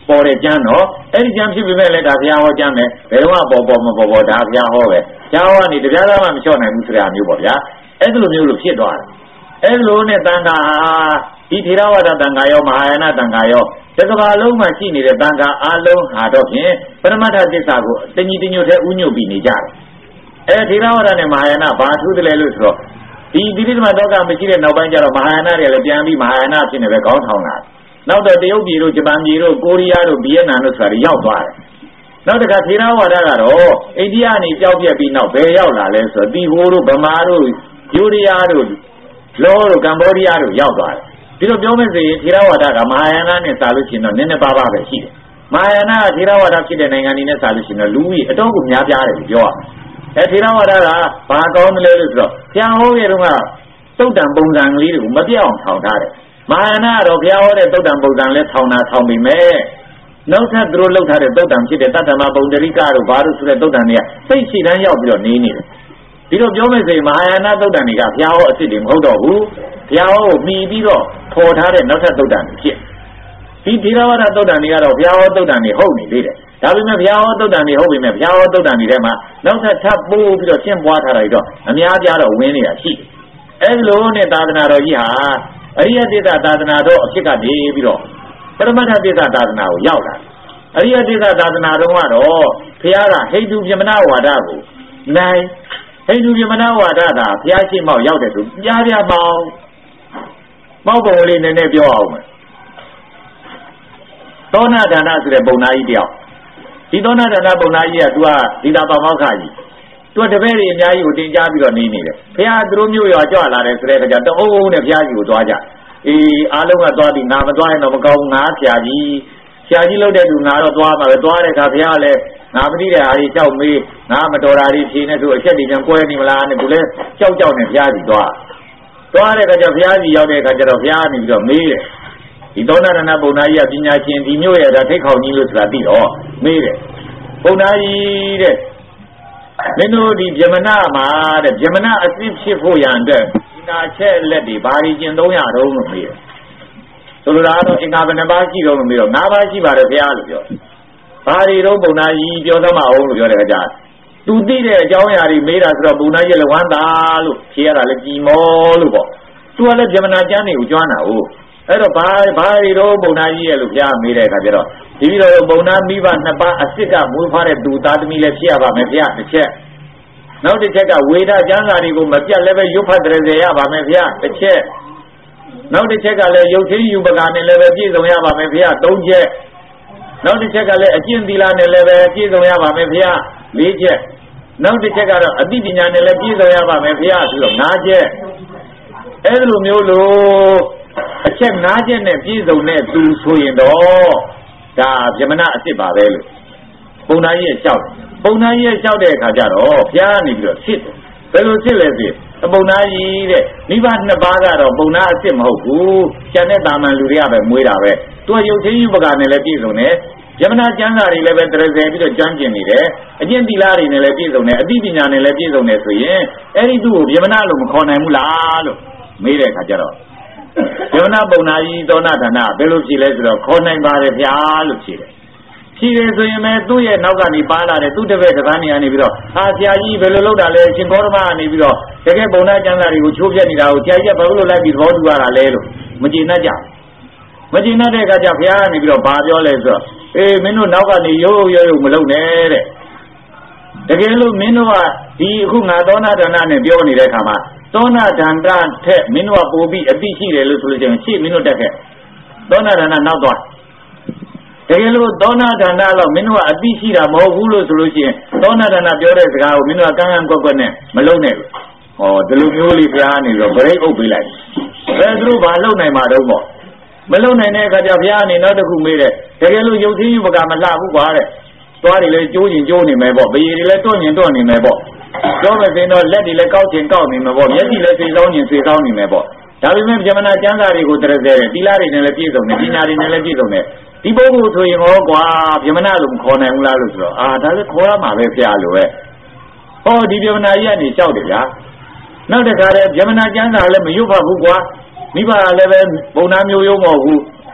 ပေါ်တဲ့ကျမ်းတော့အဲ့ဒီကျမ်းဖြစ်ပေမဲ့လည်းဒါဘုရားဟောကျမ်းပဲဘယ်တော့မှပေါ်ပေါ်မပေါ်ပေါ်ဒါဘုရားဟောပဲကျမ်းဟောကနေတရားသားမှမလျှော့နိုင်ဘူးဆိုတာမျိုးပေါ့ဗျာအဲ့လိုမျိုးလို့ဖြစ်သွားတယ်အဲ့လိုနဲ့တန်ခါဒီထေရဝါဒတန်ခါရောမဟာယာနတန်ခါရောတက္ကဘာလုံးမှာရှိနေတဲ့တန်ခါအလုံးဟာတော့ဖြင့်ပရမတ္ထသစ္စာကိုတညီတညွတ်တဲ့ဥညွတ်ပြီးနေကြတယ်အဲထေရဝါဒနဲ့မဟာယာနဘာထူးတယ်လဲလို့ဆိုတော့ဒီဒီတိမတော့ကမရှိတဲ့နောက်ပိုင်းကျတော့မဟာယာနတွေလည်းပြန်ပြီးမဟာယာနဖြစ်နေပဲခေါင်းထောင်လာနောက်တော့တရုတ်ပြည်တို့ဂျပန်ပြည်တို့ကိုရီးယားတို့ဗီယက်နမ်တို့ဆိုတာရောက်သွားတယ်နောက်တစ်ခါထေရဝါဒကတော့အိန္ဒိယနေကြောက်ပြက်ပြီးနောက်ဘယ်ရောက်လာလဲဆိုတော့တီဟိုတို့ဗမာတို့ယူရီးယားတို့လောတို့ကမ္ဘောဒီးယားတို့ရောက်သွားတယ်ဒီလိုပြောမယ်ဆိုရင်ထေရဝါဒကမဟာယာနနဲ့စာလို့ရှိရင်တော့နည်းနည်းပါးပါးပဲရှိတယ်မဟာယာနကထေရဝါဒဖြစ်တဲ့နိုင်ငံတွေနဲ့စာလို့ရှိရင်တော့လူကြီးအတော့ကိုများပြားတယ်ပြောရအဲထေရဝါဒကဘာကောင်းတယ်လဲလို့ဆိုတော့ဘုရားဟောခဲ့တော့ကသုတ်တံပုံစံကလေးတွေကိုမပြောင်းထောင်ထားတယ်မဟာယာနကတော့ဘုရားဟောတဲ့သုတ်တံပုံစံလဲထောင်တာထောင်ပြီမဲ့နောက်ထပ်သူတို့လှုပ်ထားတဲ့သုတ်တံဖြစ်တဲ့တတ္တမပုံတရိကတို့ဘာလို့ဆိုတဲ့သုတ်တံတွေကစိတ်ရှိတန်းရောက်ပြီးတော့နေနေတယ်ဒီလိုပြောမယ်ဆိုရင်မဟာယာနသုတ်တံတွေကဘုရားဟောအစ်စ်တွေမဟုတ်တော့ဘူးဘုရားဟောကိုမှီပြီးတော့ခေါ်ထားတဲ့နောက်ထပ်သုတ်တံတွေဖြစ်ဒီထေရဝါဒသုတ်တံတွေကတော့ဘုရားဟောသုတ်တံတွေဟုတ်နေသေးတယ်ဒါပေမဲ့ဘုရားဟောသုတ်တံတွေဟုတ်ပြီမဲ့ဘုရားဟောသုတ်တံတွေထဲမှာနောက်ထပ်ထပ်ပို့ပြီးတော့ရှင်းပွားထားတာတော့အများပြားတော့ဝင်နေတာရှိတယ်အဲလိုနဲ့သာသနာတော်ကြီးဟာအရိယသစ္စာသာသနာတော်အဖြစ်ကနေပြီးတော့ပရမတ္ထသစ္စာသာသနာကိုရောက်လာအရိယသစ္စာသာသနာတော်ကတော့ဘုရားကဟိန္ဒူပြမနာဝါဒကိုနိုင်ဟိန္ဒူပြမနာဝါဒကဘုရားရှိမောက်ရောက်တယ်ဆိုပြားပြားပေါင်းပေါက်ပုံလေးနည်းနည်းပြောအောင်မယ်သောဏဒါနဆိုတဲ့ပုံနာကြီးတယောက်ဒီသောဏဒါနပုံနာကြီးကသူကဒီတာပေါမောက္ခကြီးသူကတပည့်တွေအများကြီးကိုတင်ကြားပြီးတော့နေနေတယ်ဘုရားသူတို့မျိုးရောကြွလာတယ်ဆိုတဲ့အခါကျတအုံးအုံးနဲ့ဘုရားကြီးကိုသွားကြအေးအားလုံးကသွားပြီးငါမသွားရင်တော့မကောင်းဘူးငါဆရာကြီးဆရာကြီးလုပ်တဲ့သူငါတော့သွားမှာပဲသွားတဲ့အခါဘုရားလည်းငါမသိတဲ့အားကြီးကြောက်မေးငါမတော်တာကြီးဖြေနေဆိုအချက်တွေပြန်ကွဲနေမလားနဲ့သူလည်းကြောက်ကြောက်နဲ့ဘုရားကြီးသွားသွားတဲ့အခါကျဘုရားကြီးရောက်တဲ့အခါကျတော့ဘုရားနေပြီးတော့မေးတယ်ဒီသောဏရဏပုံနာကြီးကပညာရှင်ဒီမျိုးရဲ့ဒါထိတ်ခေါင်ကြီးလို့ဆိုတာသိတော့မေးတယ်ပုံနာကြီးတဲ့မင်းတို့ဒီဗြဟ္မဏမှာတဲ့ဗြဟ္မဏအစစ်ဖြစ်ဖို့ရန်အတွက်ဒီနာချက်လက်တွေဘာတွေကျင့်သုံးရတော့လို့မေးတယ်ဆိုလိုတာကတော့အင်္ဂါဘယ်နှပါးရှိတော့လို့မေးတော့၅ပါးရှိပါတယ်ဘုရားလို့ပြောဘာတွေတော့ပုံနာကြီးပြောသမှာအောင်လို့ပြောတဲ့အခါကျသူသိတဲ့အကြောင်းအရာတွေမေးတာဆိုတော့ပုံနာကြီးလည်းဝမ်းသာလို့ဖြေရတာလည်းကြည်မောလို့ပေါ့သူကလည်းဗြဟ္မဏကျမ်းတွေကိုကျွမ်းတာဟုတ်အဲ့တော့ဘာဘာတွေတော့ပုံနာကြီးရဲ့လို့ဘုရားမေးတဲ့အခါကျတော့ဒီပြီးတော့ပုံနာမိဘနှစ်ပါးအစ်စ်ကမွေးဖွားတဲ့သူသားသမီးလည်းဖြစ်ရပါမယ်ဘုရားတစ်ချက်နောက်တစ်ချက်ကဝေဒကျမ်းစာတွေကိုမပြတ်လည်းပဲရုပ်ဖတ်ကြရရပါမယ်ဘုရားတစ်ချက်နောက်တစ်ချက်ကလည်းရုပ်ချင်းယူပကာနဲ့လည်းပဲပြည့်စုံရပါမယ်ဘုရားသုံးချက်နောက်တစ်ချက်ကလည်းအကျင့်သီလနဲ့လည်းပဲပြည့်စုံရပါမယ်ဘုရားလေးချက်နောက်တစ်ချက်ကတော့အသိပညာနဲ့လည်းပြည့်စုံရပါမယ်ဘုရားဆိုတော့ငါးချက်အဲ့လိုမျိုးလို့အချက်၅ချက်နဲ့ပြည့်စုံတဲ့သူဆိုရင်တော့ဒါဗြဟ္မဏအစ်စ်ပါပဲလို့ပုံနာကြီးရဲ့လျှောက်ပုံနာကြီးရဲ့လျှောက်တဲ့အခါကျတော့ဘုရားနေပြီးတော့စစ်တယ်ဘယ်လိုစစ်လဲဆိုပုံနာကြီးတဲ့မိဘနှစ်ပါးကတော့ပုံနာအစ်စ်မဟုတ်ဘူးကျန်တဲ့တာမန်လူတွေကပဲမွေးတာပဲသူကရုပ်ချင်းယူပကာနဲ့လည်းပြည့်စုံတယ်ဗြဟ္မဏကျမ်းစာတွေလည်းပဲတရဇယ်ပြီးတော့ကျွမ်းကျင်နေတယ်အကျင့်သီလတွေနဲ့လည်းပြည့်စုံတယ်အသိပညာနဲ့လည်းပြည့်စုံတယ်ဆိုရင်အဲ့ဒီသူ့ကိုဗြဟ္မဏလို့မခေါ်နိုင်ဘူးလားလို့မေးတဲ့အခါကျတော့ဗြဟ္မဏပုံနာကြီးသောဏဌာနဘယ်လိုဖြေလဲဆိုတော့ခေါ်နိုင်ပါတယ်ဗျာလို့ဖြေတယ်ဖြေတယ်ဆိုရင်ပဲသူ့ရဲ့နောက်ကနေပါလာတယ်သူ့တပည့်တပန်းနေကနေပြီးတော့ဟာဆရာကြီးဘယ်လိုလုပ်တာလဲရှင်ဘောဓမကနေပြီးတော့တကယ်ပုံနာကျမ်းစာတွေကိုချိုးပြက်နေတာကိုဆရာကြီးကဘာလို့လိုက်ပြီးသဘောတူရတာလဲလို့မကျေနပ်ကြမကျေနပ်တဲ့အခါကျဘုရားကနေပြီးတော့ဘာပြောလဲဆိုတော့အေးမင်းတို့နောက်ကနေရိုးရိုးရိုးမလုပ်နဲ့တဲ့တကယ်လို့မင်းတို့ကဒီအခုငါသောဏဌာနနဲ့ပြောနေတဲ့အခါမှာသောဏဒန္တထက်မင်းတို့ကပိုပြီးအသိရှိတယ်လို့ဆိုလို့ရှိရင်ရှေ့မင်းတို့တက်ခဲ့သောဏဒန္တနောက်သွားတကယ်လို့သောဏဒန္တတော့မင်းတို့ကအသိရှိတာမဟုတ်ဘူးလို့ဆိုလို့ရှိရင်သောဏဒန္တပြောတဲ့စကားကိုမင်းတို့ကကန်းကန်းကွက်ကွက်နဲ့မလုံးနဲ့လို့ဟောဒီလိုမျိုးလေးဘုရားနေတော့ဗရိတ်အုပ်ပေးလိုက်ဘယ်သူတို့ဘာလုပ်နိုင်မှာတော့ပေါ့မလုံနိုင်တဲ့အခါကျဘုရားအနေနောက်တစ်ခုမေးတယ်တကယ်လို့ရုပ်သေးယူပကမလှဘူးကွာတဲ့သွားတွေလည်းကျိုးရင်ကျိုးနေမယ်ပေါ့ပရေတွေလည်းတွန့်ရင်တွန့်နေမယ်ပေါ့ပြောမယ်ဆိုရင်တော့လက်တွေလည်းကောက်ချင်ကောက်နေမယ်ပေါ့မျက်စိလည်းစေကောင်းရင်စေကောင်းနေမယ်ပေါ့ဒါပေမဲ့ဗြဟ္မဏကျမ်းစာတွေကိုတရဇယ်တယ်သီလတွေနဲ့လည်းပြည့်စုံတယ်ပညာတွေနဲ့လည်းပြည့်စုံတယ်ဒီပုဂ္ဂိုလ်ဆိုရင်ဟောကွာဗြဟ္မဏလို့မခေါ်နိုင်ဘူးလားလို့ဆိုတော့အာဒါလည်းခေါ်ရမှာပဲဖျားလို့ပဲဟောဒီဗြဟ္မဏကြီးကနေကြောက်တယ်ဗျာနောက်တစ်ခါလည်းဗြဟ္မဏကျမ်းစာလည်းမရွတ်ဖတ်ဘူးကွာမိဘကလည်းပဲဘုံနာမျိုးရုံးမဟုတ်ဘူး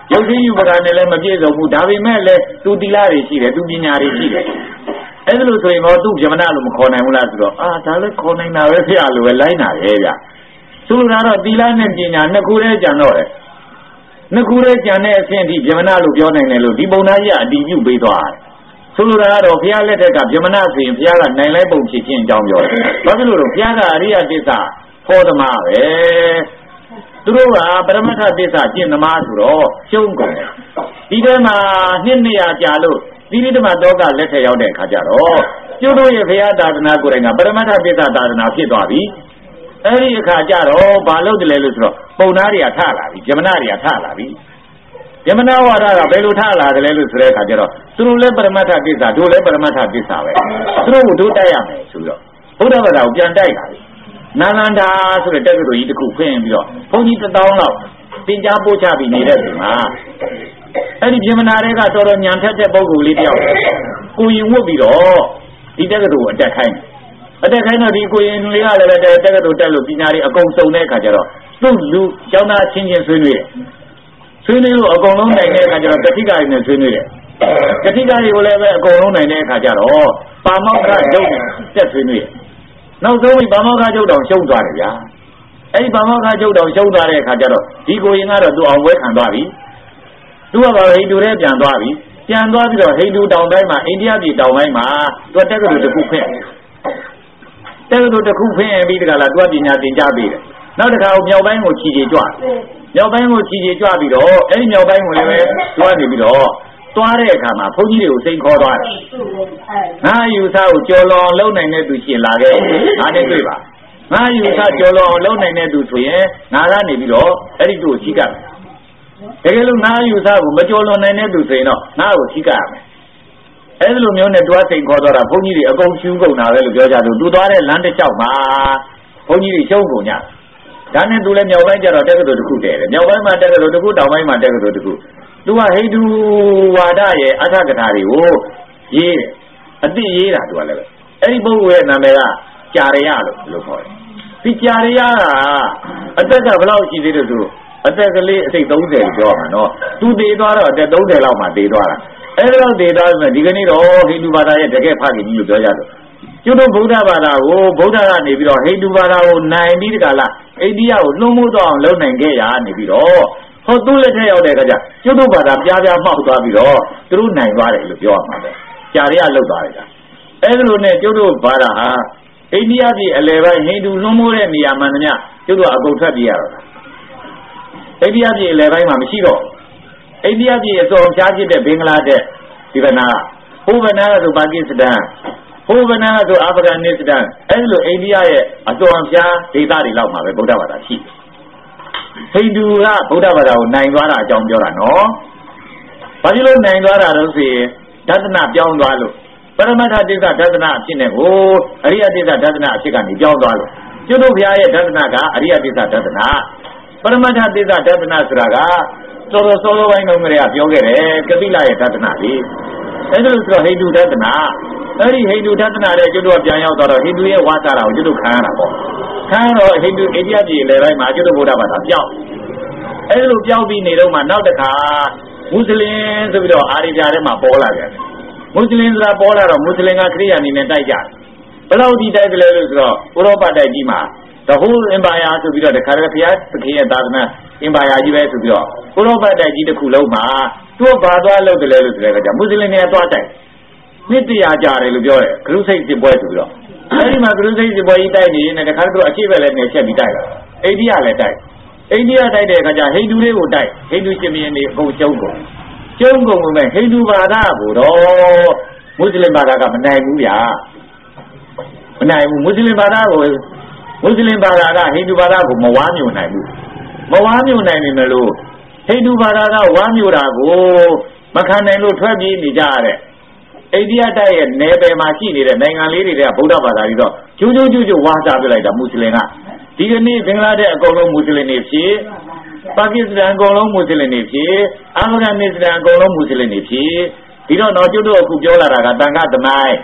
ရုပ်သိယူပကနဲ့လည်းမပြည့်စုံဘူးဒါပေမဲ့လည်းသူတီလာတွေရှိတယ်သူပညာတွေရှိတယ်အဲ့ဒါလို့ဆိုရင်တော့သူ့ဗြဟ္မဏလို့မခေါ်နိုင်ဘူးလားဆိုတော့အာဒါလည်းခေါ်နိုင်တာပဲဖေရလို့ပဲလိုက်နာတယ်ဗျဆိုလိုတာတော့တီလာနဲ့ပညာနှစ်ခုတည်းကြံတော့တယ်နှစ်ခုတည်းကြံတဲ့အဆင့်ဒီဗြဟ္မဏလို့ပြောနိုင်တယ်လို့ဒီပုံသားကြီးကအတည်ပြုပေးသွားတယ်ဆိုလိုတာကတော့ဘုရားလက်ထက်ကဗြဟ္မဏဆိုရင်ဘုရားကနိုင်လိုက်ပုံဖြစ်ခြင်းအကြောင်းပြောတယ်ဘာဖြစ်လို့လဲဘုရားကအရိယသစ္စာဟောဓမ္မပဲသူတို့ကပရမတ္ထသစ္စာကျင့်သမားဆိုတော့ရှုံးကုန်တယ်ဒီထဲမှာနှစ်နေရာကြာလို့သီရိဓမ္မတောကလက်ထက်ရောက်တဲ့အခါကျတော့ကျုပ်တို့ရဲ့ဘုရားသာသနာကိုယ်တိုင်ကပရမတ္ထသစ္စာသာသနာဖြစ်သွားပြီအဲ့ဒီအခါကျတော့ဘာလို့တလဲလို့ဆိုတော့ပုံသားတွေကထလာပြီဗြဟ္မဏတွေကထလာပြီဗြဟ္မဏဝါဒကဘယ်လိုထလာတယ်လဲလို့ဆိုတဲ့အခါကျတော့သူတို့လည်းပရမတ္ထသစ္စာတို့လည်းပရမတ္ထသစ္စာပဲသူတို့ကိုတို့တိုက်ရမယ်ဆိုတော့ဘုရားဘာသာကိုပြန်တိုက်လာပြီနာလန္ဒာဆိုတဲ့တက္ကသိုလ်ကြီးတစ်ခုဖွင့်ပြီးတော့ဘုန်းကြီးတစ်သောင်းလောက်သင်ကြားပို့ချပြီးနေတဲ့ချိန်မှာအဲ့ဒီဗြဟ္မဏတွေကတော်တော်ညံထက်တဲ့ပုဂ္ဂိုလ်လေးတယောက်ကိုရင်ဝတ်ပြီးတော့ဒီတက္ကသိုလ်အတက်ခိုင်းအတက်ခိုင်းတော့ဒီကိုရင်လေးကလည်းတက္ကသိုလ်တက်လို့ပညာတွေအကုန်စုံတဲ့အခါကျတော့သူ့လူကျောင်းသားချင်းချင်းဆွေးနွေးတယ်ဆွေးနွေးလို့အကုန်လုံးနိုင်တဲ့အခါကျတော့တတိကတွေနဲ့ဆွေးနွေးတယ်တတိကတွေကိုလည်းပဲအကုန်လုံးနိုင်တဲ့အခါကျတော့ပါမောက္ခရုပ်နဲ့တက်ဆွေးနွေးတယ်နောက်ဆုံးဘာမောက္ခကျုပ်တော်ရှုံးသွားတယ်ဗျာအဲ့ဒီဘာမောက္ခကျုပ်တော်ရှုံးသွားတဲ့အခါကျတော့ဒီကိုရင်ကတော့သူအောင်ပွဲခံသွားပြီသူကဘာဟိန္ဒူထဲပြန်သွားပြီပြန်သွားပြီးတော့ဟိန္ဒူတောင်ပိုင်းမှာအိန္ဒိယပြည်တောင်ပိုင်းမှာသူတက္ကသိုလ်တစ်ခုဖွင့်တက္ကသိုလ်တစ်ခုဖွင့်ပြီးတကလားသူကပညာသင်ကြားပေးတယ်နောက်တစ်ခါမြောက်ပိုင်းကိုခြေခြေကြွမြောက်ပိုင်းကိုခြေခြေကြွပြီးတော့အဲ့ဒီမြောက်ပိုင်းကိုလည်းပဲသူကနေပြီးတော့သွားတဲ့အခါမှာဘုန်းကြီးတွေကိုစိန်ခေါ်သွားတယ်ငါယူဆကိုကြော်လွန်လုံးနိုင်တဲ့သူရှင်လာခဲ့ငါနဲ့တွေ့ပါငါယူဆကြော်လွန်လုံးနိုင်တဲ့သူဆိုရင်ငါကနေပြီးတော့အဲ့ဒီသူကိုရှိကပ်မယ်တကယ်လို့ငါယူဆကိုမကြော်လွန်နိုင်တဲ့သူဆိုရင်တော့ငါ့ကိုရှိကပ်ရမယ်အဲ့ဒီလိုမျိုးနဲ့တွားစိန်ခေါ်သွားတာဘုန်းကြီးတွေအကုန်ရှူးကုန်တာပဲလို့ပြောကြတယ်သူသွားတဲ့လမ်းတစ်လျှောက်မှာဘုန်းကြီးတွေရှုံးကုန်ကြဒါနဲ့သူလည်းမြောက်ပိုင်းကျတော့တက္ကသိုလ်တစ်ခုတည်းတယ်မြောက်ပိုင်းမှာတက္ကသိုလ်တစ်ခုတောင်ပိုင်းမှာတက္ကသိုလ်တစ်ခုသူကဟိန္ဒူဝါဒရဲ့အထကထာတွေကိုရေးတယ်အတိရေးတာသူကလည်းပဲအဲ့ဒီပုဂ္ဂိုလ်ရဲ့နာမည်ကကြာရယလို့လို့ခေါ်တယ်ဒီကြာရယကအသက်ကဘယ်လောက်ရှိသေးတယ်သူအသက်ကလေးအစိတ်သုံးဆယ်ပြောမှာနော်သူတည်သွားတော့အသက်သုံးဆယ်လောက်မှတည်သွားတာအဲ့ဒါတော့တည်သွားမယ်ဒီကနေ့တော့ဟိန္ဒူဘာသာရဲ့တကယ်ဖခင်ကြီးလို့ပြောကြတယ်ကျွတ်တို့ဗုဒ္ဓဘာသာကိုဗုဒ္ဓကနေပြီးတော့ဟိန္ဒူဘာသာကိုနိုင်ပြီးတကလားအိန္ဒိယကိုလွှမ်းမိုးတော့အောင်လုပ်နိုင်ခဲ့ရနေပြီးတော့ဟောသူ့လက်ထက်ရောက်တဲ့အခါကျကျွတ်တို့ဘာသာပြားပြားမှောက်သွားပြီးတော့သူတို့နိုင်သွားတယ်လို့ပြောရမှာပဲကြာရရလောက်သွားတယ်ကအဲ့ဒါလိုနဲ့ကျွတ်တို့ဘာသာဟာအိန္ဒိယပြည်အလယ်ပိုင်းဟိန္ဒူလွှမ်းမိုးတဲ့နေရာမှန်သမျှကျွတ်တို့အကုန်ထွက်ပြေးရတော့တာအိန္ဒိယပြည်အလယ်ပိုင်းမှာမရှိတော့အိန္ဒိယပြည်အစောဖြားဖြစ်တဲ့ဘင်္ဂလားဒေ့ရှ်ဒီဗနာဟိုဗနာကဆိုပါကစ္စတန်ဟိုဗနာကဆိုအာဖဂန်နစ္စတန်အဲ့လိုအိန္ဒိယရဲ့အစောဖြားဒေသတွေလောက်မှာပဲဗုဒ္ဓဘာသာရှိဟိန္ဒူကဗုဒ္ဓဘာသာကိုနိုင်သွားတာအကြောင်းပြောတာနော်ဘာဖြစ်လို့နိုင်သွားတာတော့ဆိုရင်ဒသနပြောင်းသွားလို့ပရမတ္ထသစ္စာဒသနအဖြစ်နဲ့ကိုအရိယသစ္စာဒသနအဖြစ်ကနေပြောင်းသွားလို့ကျွတ်တို့ဘုရားရဲ့ဒသနကအရိယသစ္စာဒသနပရမတ္ထသစ္စာဒသနဆိုတာကစောစောစောပိုင်းတုန်းကတည်းကပြောခဲ့တယ်ကပိလရဲ့ဒသနလေးအဲ့ဒါလို့ဆိုတော့ဟိန္ဒူဒသနအဲ့ဒီဟိန္ဒူဒသနတဲ့ကျွတ်တို့ကပြန်ရောက်သွားတော့ဟိန္ဒူရဲ့ဝါစာတာကိုကျွတ်တို့ခံရတာပေါ့ခံတော့ဟိန္ဒူအိန္ဒိယပြည်လေပိုင်းမှာကျွတ်တို့ဗုဒ္ဓဘာသာပြောင်းအဲ့လိုပြောင်းပြီးနေတော့မှနောက်တစ်ခါမွတ်စလင်ဆိုပြီးတော့အာရိပြာထဲမှာပေါ်လာကြတယ်မွတ်စလင်ဆိုတာပေါ်လာတော့မွတ်စလင်ကခရိယာအနေနဲ့တိုက်ကြတယ်ဘယ်လောက်ဒီတိုက်တယ်လဲလို့ဆိုတော့ဥရောပတိုက်ကြီးမှာ the whole empire ဆိုပြီးတော့တခါတည်းဘုရားသခင်ရဲ့သာသနာ empire ကြီးပဲဆိုပြီးတော့ဥရောပတိုက်ကြီးတစ်ခုလုံးမှာသူ့ဘာသွားလုပ်တယ်လဲလို့ဆိုတဲ့အခါကျမွတ်စလင်တွေကသွားတိုက်နှစ်တရာကြာတယ်လို့ပြောတယ်ဂရုစိတ်စစ်ပွဲဆိုပြီးတော့အဲဒီမှာဂရုစိတ်စစ်ပွဲကြီးတိုက်နေရင်တခါတည်းအချိပဲလည်းနေချက်ပြီးတိုက်လာအိန္ဒိယလည်းတိုက်အိန္ဒိယတိုက်တဲ့အခါကျဟိန္ဒူတွေကိုတိုက်ဟိန္ဒူရှင်ဘုရင်တွေအကုန်ကျုံးကုန်ကျုံးကုန်မဲ့ဟိန္ဒူဘာသာကိုတော့မွတ်စလင်ဘာသာကမနိုင်ဘူးဗျာမနိုင်ဘူးမွတ်စလင်ဘာသာကိုမွတ်စလင်ဘာသာကဟိန္ဒူဘာသာကိုမဝါမျိုးနိုင်ဘူးမဝါမျိုးနိုင်နေတယ်လို့ဟိန္ဒူဘာသာကဝါမျိုးတာကိုမခံနိုင်လို့ထွက်ပြေးနေကြရတဲ့အိန္ဒိယတိုက်ရဲ့နယ်ပယ်မှာရှိနေတဲ့နိုင်ငံလေးတွေကဗုဒ္ဓဘာသာကြီးတော့ကျိုးကျိုးကျိုးကျိုးဝါစာပြလိုက်တာမွတ်စလင်ကဒီကနေ့ဘင်္ဂလားဒေ့ရှ်အကုန်လုံးမွတ်စလင်တွေဖြစ်ပါကစ္စတန်အကုန်လုံးမွတ်စလင်တွေဖြစ်အာဖဂန်နစ္စတန်အကုန်လုံးမွတ်စလင်တွေဖြစ်ဒီတော့တော့ကျွတ်တို့အခုပြောလာတာကတန်ခါသမိုင်း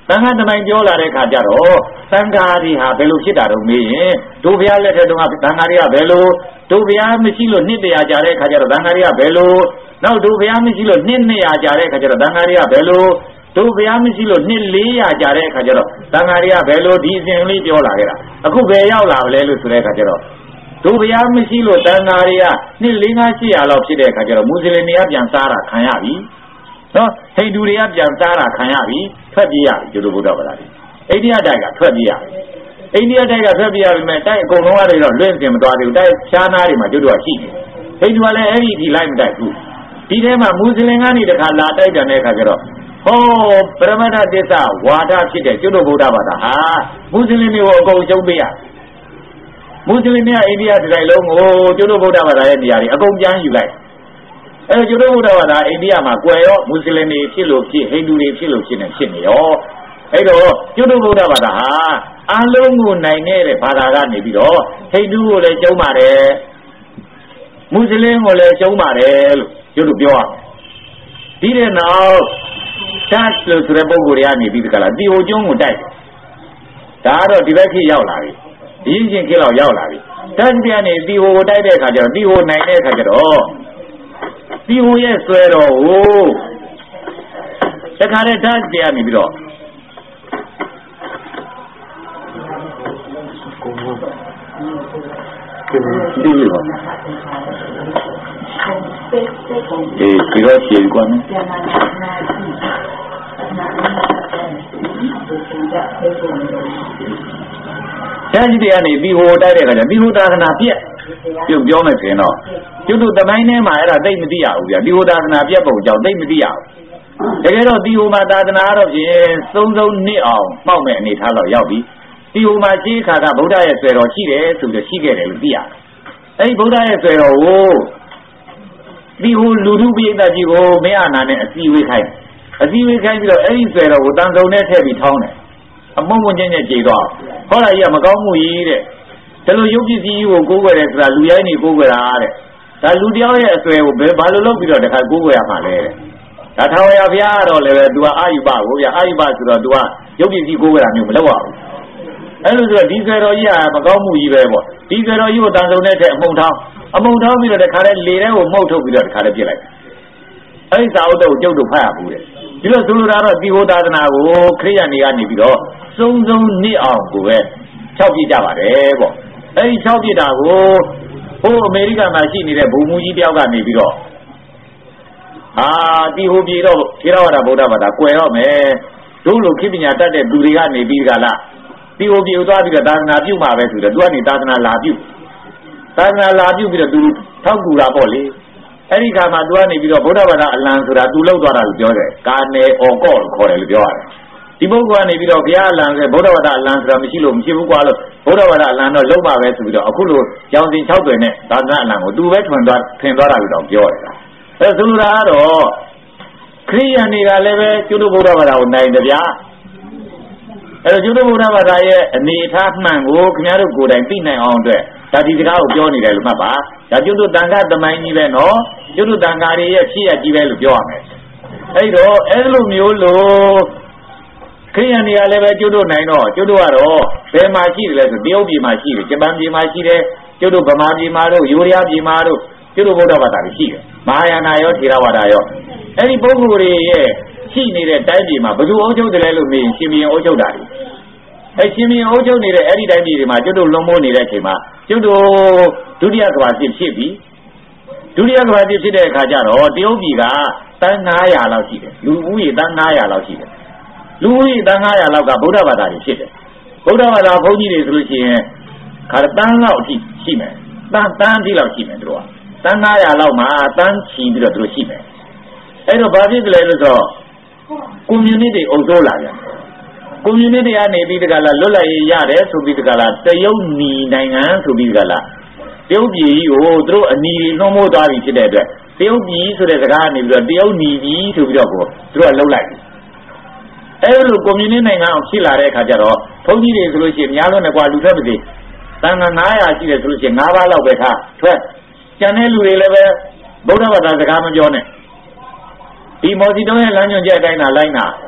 သံဃာသမိုင်းပြောလာတဲ့ခါကျတော့သံဃာတွေဟာဘယ်လိုဖြစ်တာတော့မေးရင်တို့ဘုရားလက်ထက်တုန်းကသံဃာတွေကဘယ်လိုတို့ဘုရားမရှိလို့နှစ်တရာကြာတဲ့ခါကျတော့သံဃာတွေကဘယ်လိုနောက်တို့ဘုရားမရှိလို့နှစ်နှစ်ရာကြာတဲ့ခါကျတော့သံဃာတွေကဘယ်လိုတို့ဘုရားမရှိလို့နှစ်လေးရာကြာတဲ့ခါကျတော့သံဃာတွေကဘယ်လိုဒီအစဉ်လေးပြောလာခဲ့တာအခုဘယ်ရောက်လာလဲလို့ဆိုတဲ့ခါကျတော့တို့ဘုရားမရှိလို့သံဃာတွေကနှစ်လေးငါးရှစ်ရာလောက်ဖြစ်တဲ့ခါကျတော့မွတ်စလင်တွေကပြန်စားတာခံရပြီနော်ဟိန္ဒူတွေကပြန်စားတာခံရပြီထွက်ပြေးရပြီကျတို့ဗုဒ္ဓဘာသာတွေအိန္ဒိယတိုက်ကထွက်ပြေးရပြီအိန္ဒိယတိုက်ကထွက်ပြေးရပြီမဲ့တိုက်အကုန်လုံးကနေတော့လွင့်စင်မသွားသေးဘူးတိုက်ရှားနာတွေမှာကျတို့ကရှိတယ်ဟိန္ဒူကလည်းအဲ့ဒီဒီလိုက်မတိုက်ဘူးဒီထဲမှာမွတ်စလင်ကနေတခါလာတိုက်တယ်တဲ့ခါကျတော့ဟောပရမတ္ထသစ္စာဝါဒဖြစ်တဲ့ကျတို့ဗုဒ္ဓဘာသာဟာမွတ်စလင်တွေကိုအကုန်ကျုံပေးရမွတ်စလင်တွေကအိန္ဒိယတိုင်းလုံးကိုကျတို့ဗုဒ္ဓဘာသာရဲ့နေရာတွေအကုန်ပြန်ယူလိုက်အဲကျတို့ဗုဒ္ဓဘာသာအိန္ဒိယမှာကွယ်ရောမွတ်စလင်တွေဖြစ်လို့ဖြစ်ဟိန္ဒူတွေဖြစ်လို့ဖြစ်နေဖြစ်နေရောအဲ့တော့ကျတို့ဗုဒ္ဓဘာသာဟာအလုံးကိုနိုင်နေတဲ့ဘာသာကနေပြီးတော့ဟိန္ဒူကိုလည်းကျုံပါတယ်မွတ်စလင်ကိုလည်းကျုံပါတယ်လို့ကျတို့ပြောရမယ်ဒီတဲ့နောက်တတ်လို့ဆိုတဲ့ပုံကိုယ်တွေကနေပြီးဒီကလာတီဟိုကျုံကိုတိုက်ဒါကတော့ဒီဘက်ခေတ်ရောက်လာပြီအရင်ချင်းခေတ်လောက်ရောက်လာပြီတတ်ပြန်နေတီဟိုကိုတိုက်တဲ့အခါကျတော့တီဟိုနိုင်တဲ့အခါကျတော့တီဟိုရဲ့ဆွဲတော်ကိုတခါတည်းတတ်ပြန်နေပြီးတော့ဒီလိုပါအေးဒီတော့ရှင်းကွာနော်တန်းကြီးတွေကနေပြီးဟိုတိုက်တဲ့ခါကျပြီးဟိုသာသနာပြက်ပြုတ်ပြောမယ်ဆိုရင်တော့ကျွတ်တို့တမိုင်းထဲမှာအဲ့ဒါသိမသိရဘူးဗျာဒီဟိုသာသနာပြက်ပုံကြောင့်သိမသိရဘူးတကယ်တော့ဒီဟိုမှာသာသနာတော့ဖြင့်သုံးသုံးနှစ်အောင်ပောက်မဲ့အနေထားတော့ရောက်ပြီဒီဟိုမှာရှင်းခါကဗုဒ္ဓရဲ့ဆွေတော်ရှိတယ်ဆိုပြီးရှိခဲ့တယ်လို့သိရတယ်အဲ့ဒီဗုဒ္ဓရဲ့ဆွေတော်ကိုဒီဟိုလူလူပိဋကကြီးကိုမင်းအာနာနဲ့အစည်းဝေးခိုင်းအစည်းဝေးခိုင်းပြီးတော့အဲ့ဒီဆွေတော်ကိုတန်စုံနဲ့ထည့်ပြီးထောင်းတယ်အမုံမုံချင်းချင်းကြေသွားဟောလာကြီးကမကောင်းမှုကြီးတဲ့ဒါလိုရုပ်ပစ္စည်းကြီးကိုကိုးကွယ်တယ်ဆိုတာလူရိုင်းနေကိုးကွယ်တာတဲ့ဒါလူတယောက်ရဲ့အဆွဲကိုဘယ်ဘာလို့လုပ်ပြီးတော့တခါကိုးကွယ်ရမှာလဲတဲ့ဒါထာဝရဘုရားကတော့လည်းပဲ तू ကအာယုပကိုဗျာအာယုပဆိုတော့ तू ကရုပ်ပစ္စည်းကိုးကွယ်တာမျိုးမလုပ်ရဘူးအဲ့လိုဆိုတော့ဒီဆွဲတော်ကြီးကမကောင်းမှုကြီးပဲပေါ့ဒီဆွဲတော်ကြီးကိုတန်စုံနဲ့ထည့်အမုံထောင်းအမုံထောင်းပြီးတော့တခါတည်းလေထဲကိုမှုတ်ထုတ်ပြီးတော့တခါတည်းပြစ်လိုက်အဲ့ဒီစာအုပ်တော့ကျုပ်တို့ဖတ်ရဘူးတဲ့ဒီလိုဆိုလိုတာတော့ဒီဟိုသာသနာကိုခရိယာနေကနေပြီးတော့စုံစုံနစ်အောင်ကိုပဲ၆ပြစ်ကြပါတယ်ပေါ့အဲ့ဒီ၆ပြစ်တာကိုဟိုအမေရိကန်မှာရှိနေတဲ့ဘုံမူကြီးတယောက်ကနေပြီးတော့အာဒီဟိုပြည်တော့ထေရဝါဒဗုဒ္ဓဘာသာကွယ်တော့မယ်တို့လိုခေပညာတတ်တဲ့သူတွေကနေပြီးကြလားဒီဟိုပြည်သွားပြီးတော့သာသနာပြုမှာပဲဆိုတော့သူကနေသာသနာလာပြုသာသနာလာပြုပြီးတော့သူထောက်ကူတာပေါ့လေအဲ့ဒီခါမှာသူကနေပြီးတော့ဗုဒ္ဓဘာသာအလံဆိုတာသူလောက်သွားတာလို့ပြောတယ်ကာနယ်အော်ကော့ခေါ်တယ်လို့ပြောရတယ်ဒီပုဂ္ဂိုလ်ကနေပြီးတော့ဘုရားအလံဆိုဗုဒ္ဓဘာသာအလံဆိုတာမရှိလို့မရှိဘူးကွာလို့ဗုဒ္ဓဘာသာအလံတော့လုံးပါပဲဆိုပြီးတော့အခုလိုရောင်စင်၆တွင်နဲ့သာသနာအလံကိုသူပဲထွန်သွားထင်သွားတာလို့တော့ပြောတယ်အဲဆိုလိုတာကတော့ခရိယန်တွေကလည်းပဲကျွတ်ဗုဒ္ဓဘာသာကိုနိုင်တယ်ဗျာအဲတော့ကျွတ်ဗုဒ္ဓဘာသာရဲ့အနေအထားမှန်ကိုခင်ဗျားတို့ကိုယ်တိုင်သိနိုင်အောင်အတွက်ဒါဒီစကားကိုပြောနေတယ်လို့မှတ်ပါဒါကျွတ်တို့တန်ခါသမိုင်းကြီးပဲနော်ကျွတ်တို့တန်ခါတွေရဲ့ဖြစ်ရကြီးပဲလို့ပြောရမယ်အဲ့တော့အဲ့လိုမျိုးလို့ခရိယန်တွေကလည်းပဲကျွတ်တို့နိုင်တော့ကျွတ်တို့ကတော့ဘယ်မှာရှိတယ်လဲဆိုတရုတ်ပြည်မှာရှိတယ်ဂျပန်ပြည်မှာရှိတယ်ကျွတ်တို့ဗမာပြည်မှာတို့ယူရီးယားပြည်မှာတို့ကျွတ်တို့ဗုဒ္ဓဘာသာတွေရှိတယ်မဟာယာနရောထေရဝါဒရောအဲ့ဒီပုဂ္ဂိုလ်တွေရဲ့ရှိနေတဲ့တိုင်းပြည်မှာဘယ်သူအုပ်ချုပ်တယ်လဲလို့မေးရင်ရှင်ဘုရင်အုပ်ချုပ်တာတွေအဲ့ရှင်ဘုရင်အုပ်ချုပ်နေတဲ့အဲ့ဒီတိုင်းပြည်တွေမှာကျွတ်တို့လွန်မိုးနေတဲ့အချိန်မှာကျွတ်တို့ဒုတိယကမ္ဘာစစ်ဖြစ်ပြီးဒုတိယကမ္ဘာစစ်ဖြစ်တဲ့အခါကျတော့တရုတ်ပြည်ကတန်း၅ရာလောက်ရှိတယ်လူဦးရေတန်း၅ရာလောက်ရှိတယ်လူဦးရေတန်း၅ရာလောက်ကဗုဒ္ဓဘာသာတွေဖြစ်တယ်ဗုဒ္ဓဘာသာဘုန်းကြီးတွေဆိုလို့ရှိရင်ခါတန်းလောက်အထိရှိမယ်တန်းတန်းတိလောက်ရှိမယ်တို့ကတန်း၅ရာလောက်မှာတန်းချီပြီးတော့တို့ရှိမယ်အဲ့တော့ဘာဖြစ်ကြလဲလို့ဆိုတော့ community အုပ်စိုးလာပြန် community ကနေပြီးတကလားလွတ်လပ်ရေးရတယ်ဆိုပြီးတကလားတရုတ်နီနိုင်ငံဆိုပြီးတကလားတရုတ်ပြည်ကြီးကိုသူတို့အနီနှုံးမိုးသွားပြီဖြစ်တဲ့အတွက်တရုတ်ပြည်ဆိုတဲ့စကားကနေပြီးတော့တရုတ်နီကြီးဆိုပြီးတော့ကိုသူတို့ကလှုပ်လိုက်အဲ့လို community နိုင်ငံအောင်ဖြစ်လာတဲ့အခါကျတော့ဘုန်းကြီးတွေဆိုလို့ရှိရင်များလို့နဲ့ကွာလူထွက်မသိတန်ခါ၅ရာရှိတယ်ဆိုလို့ရှိရင်၅ပါးလောက်ပဲထားထွက်ကျန်တဲ့လူတွေလည်းပဲဗုဒ္ဓဘာသာစကားမပြောနဲ့ဒီမော်စီတုံးရဲ့လမ်းညွှန်ချက်အတိုင်းသာလိုက်နာ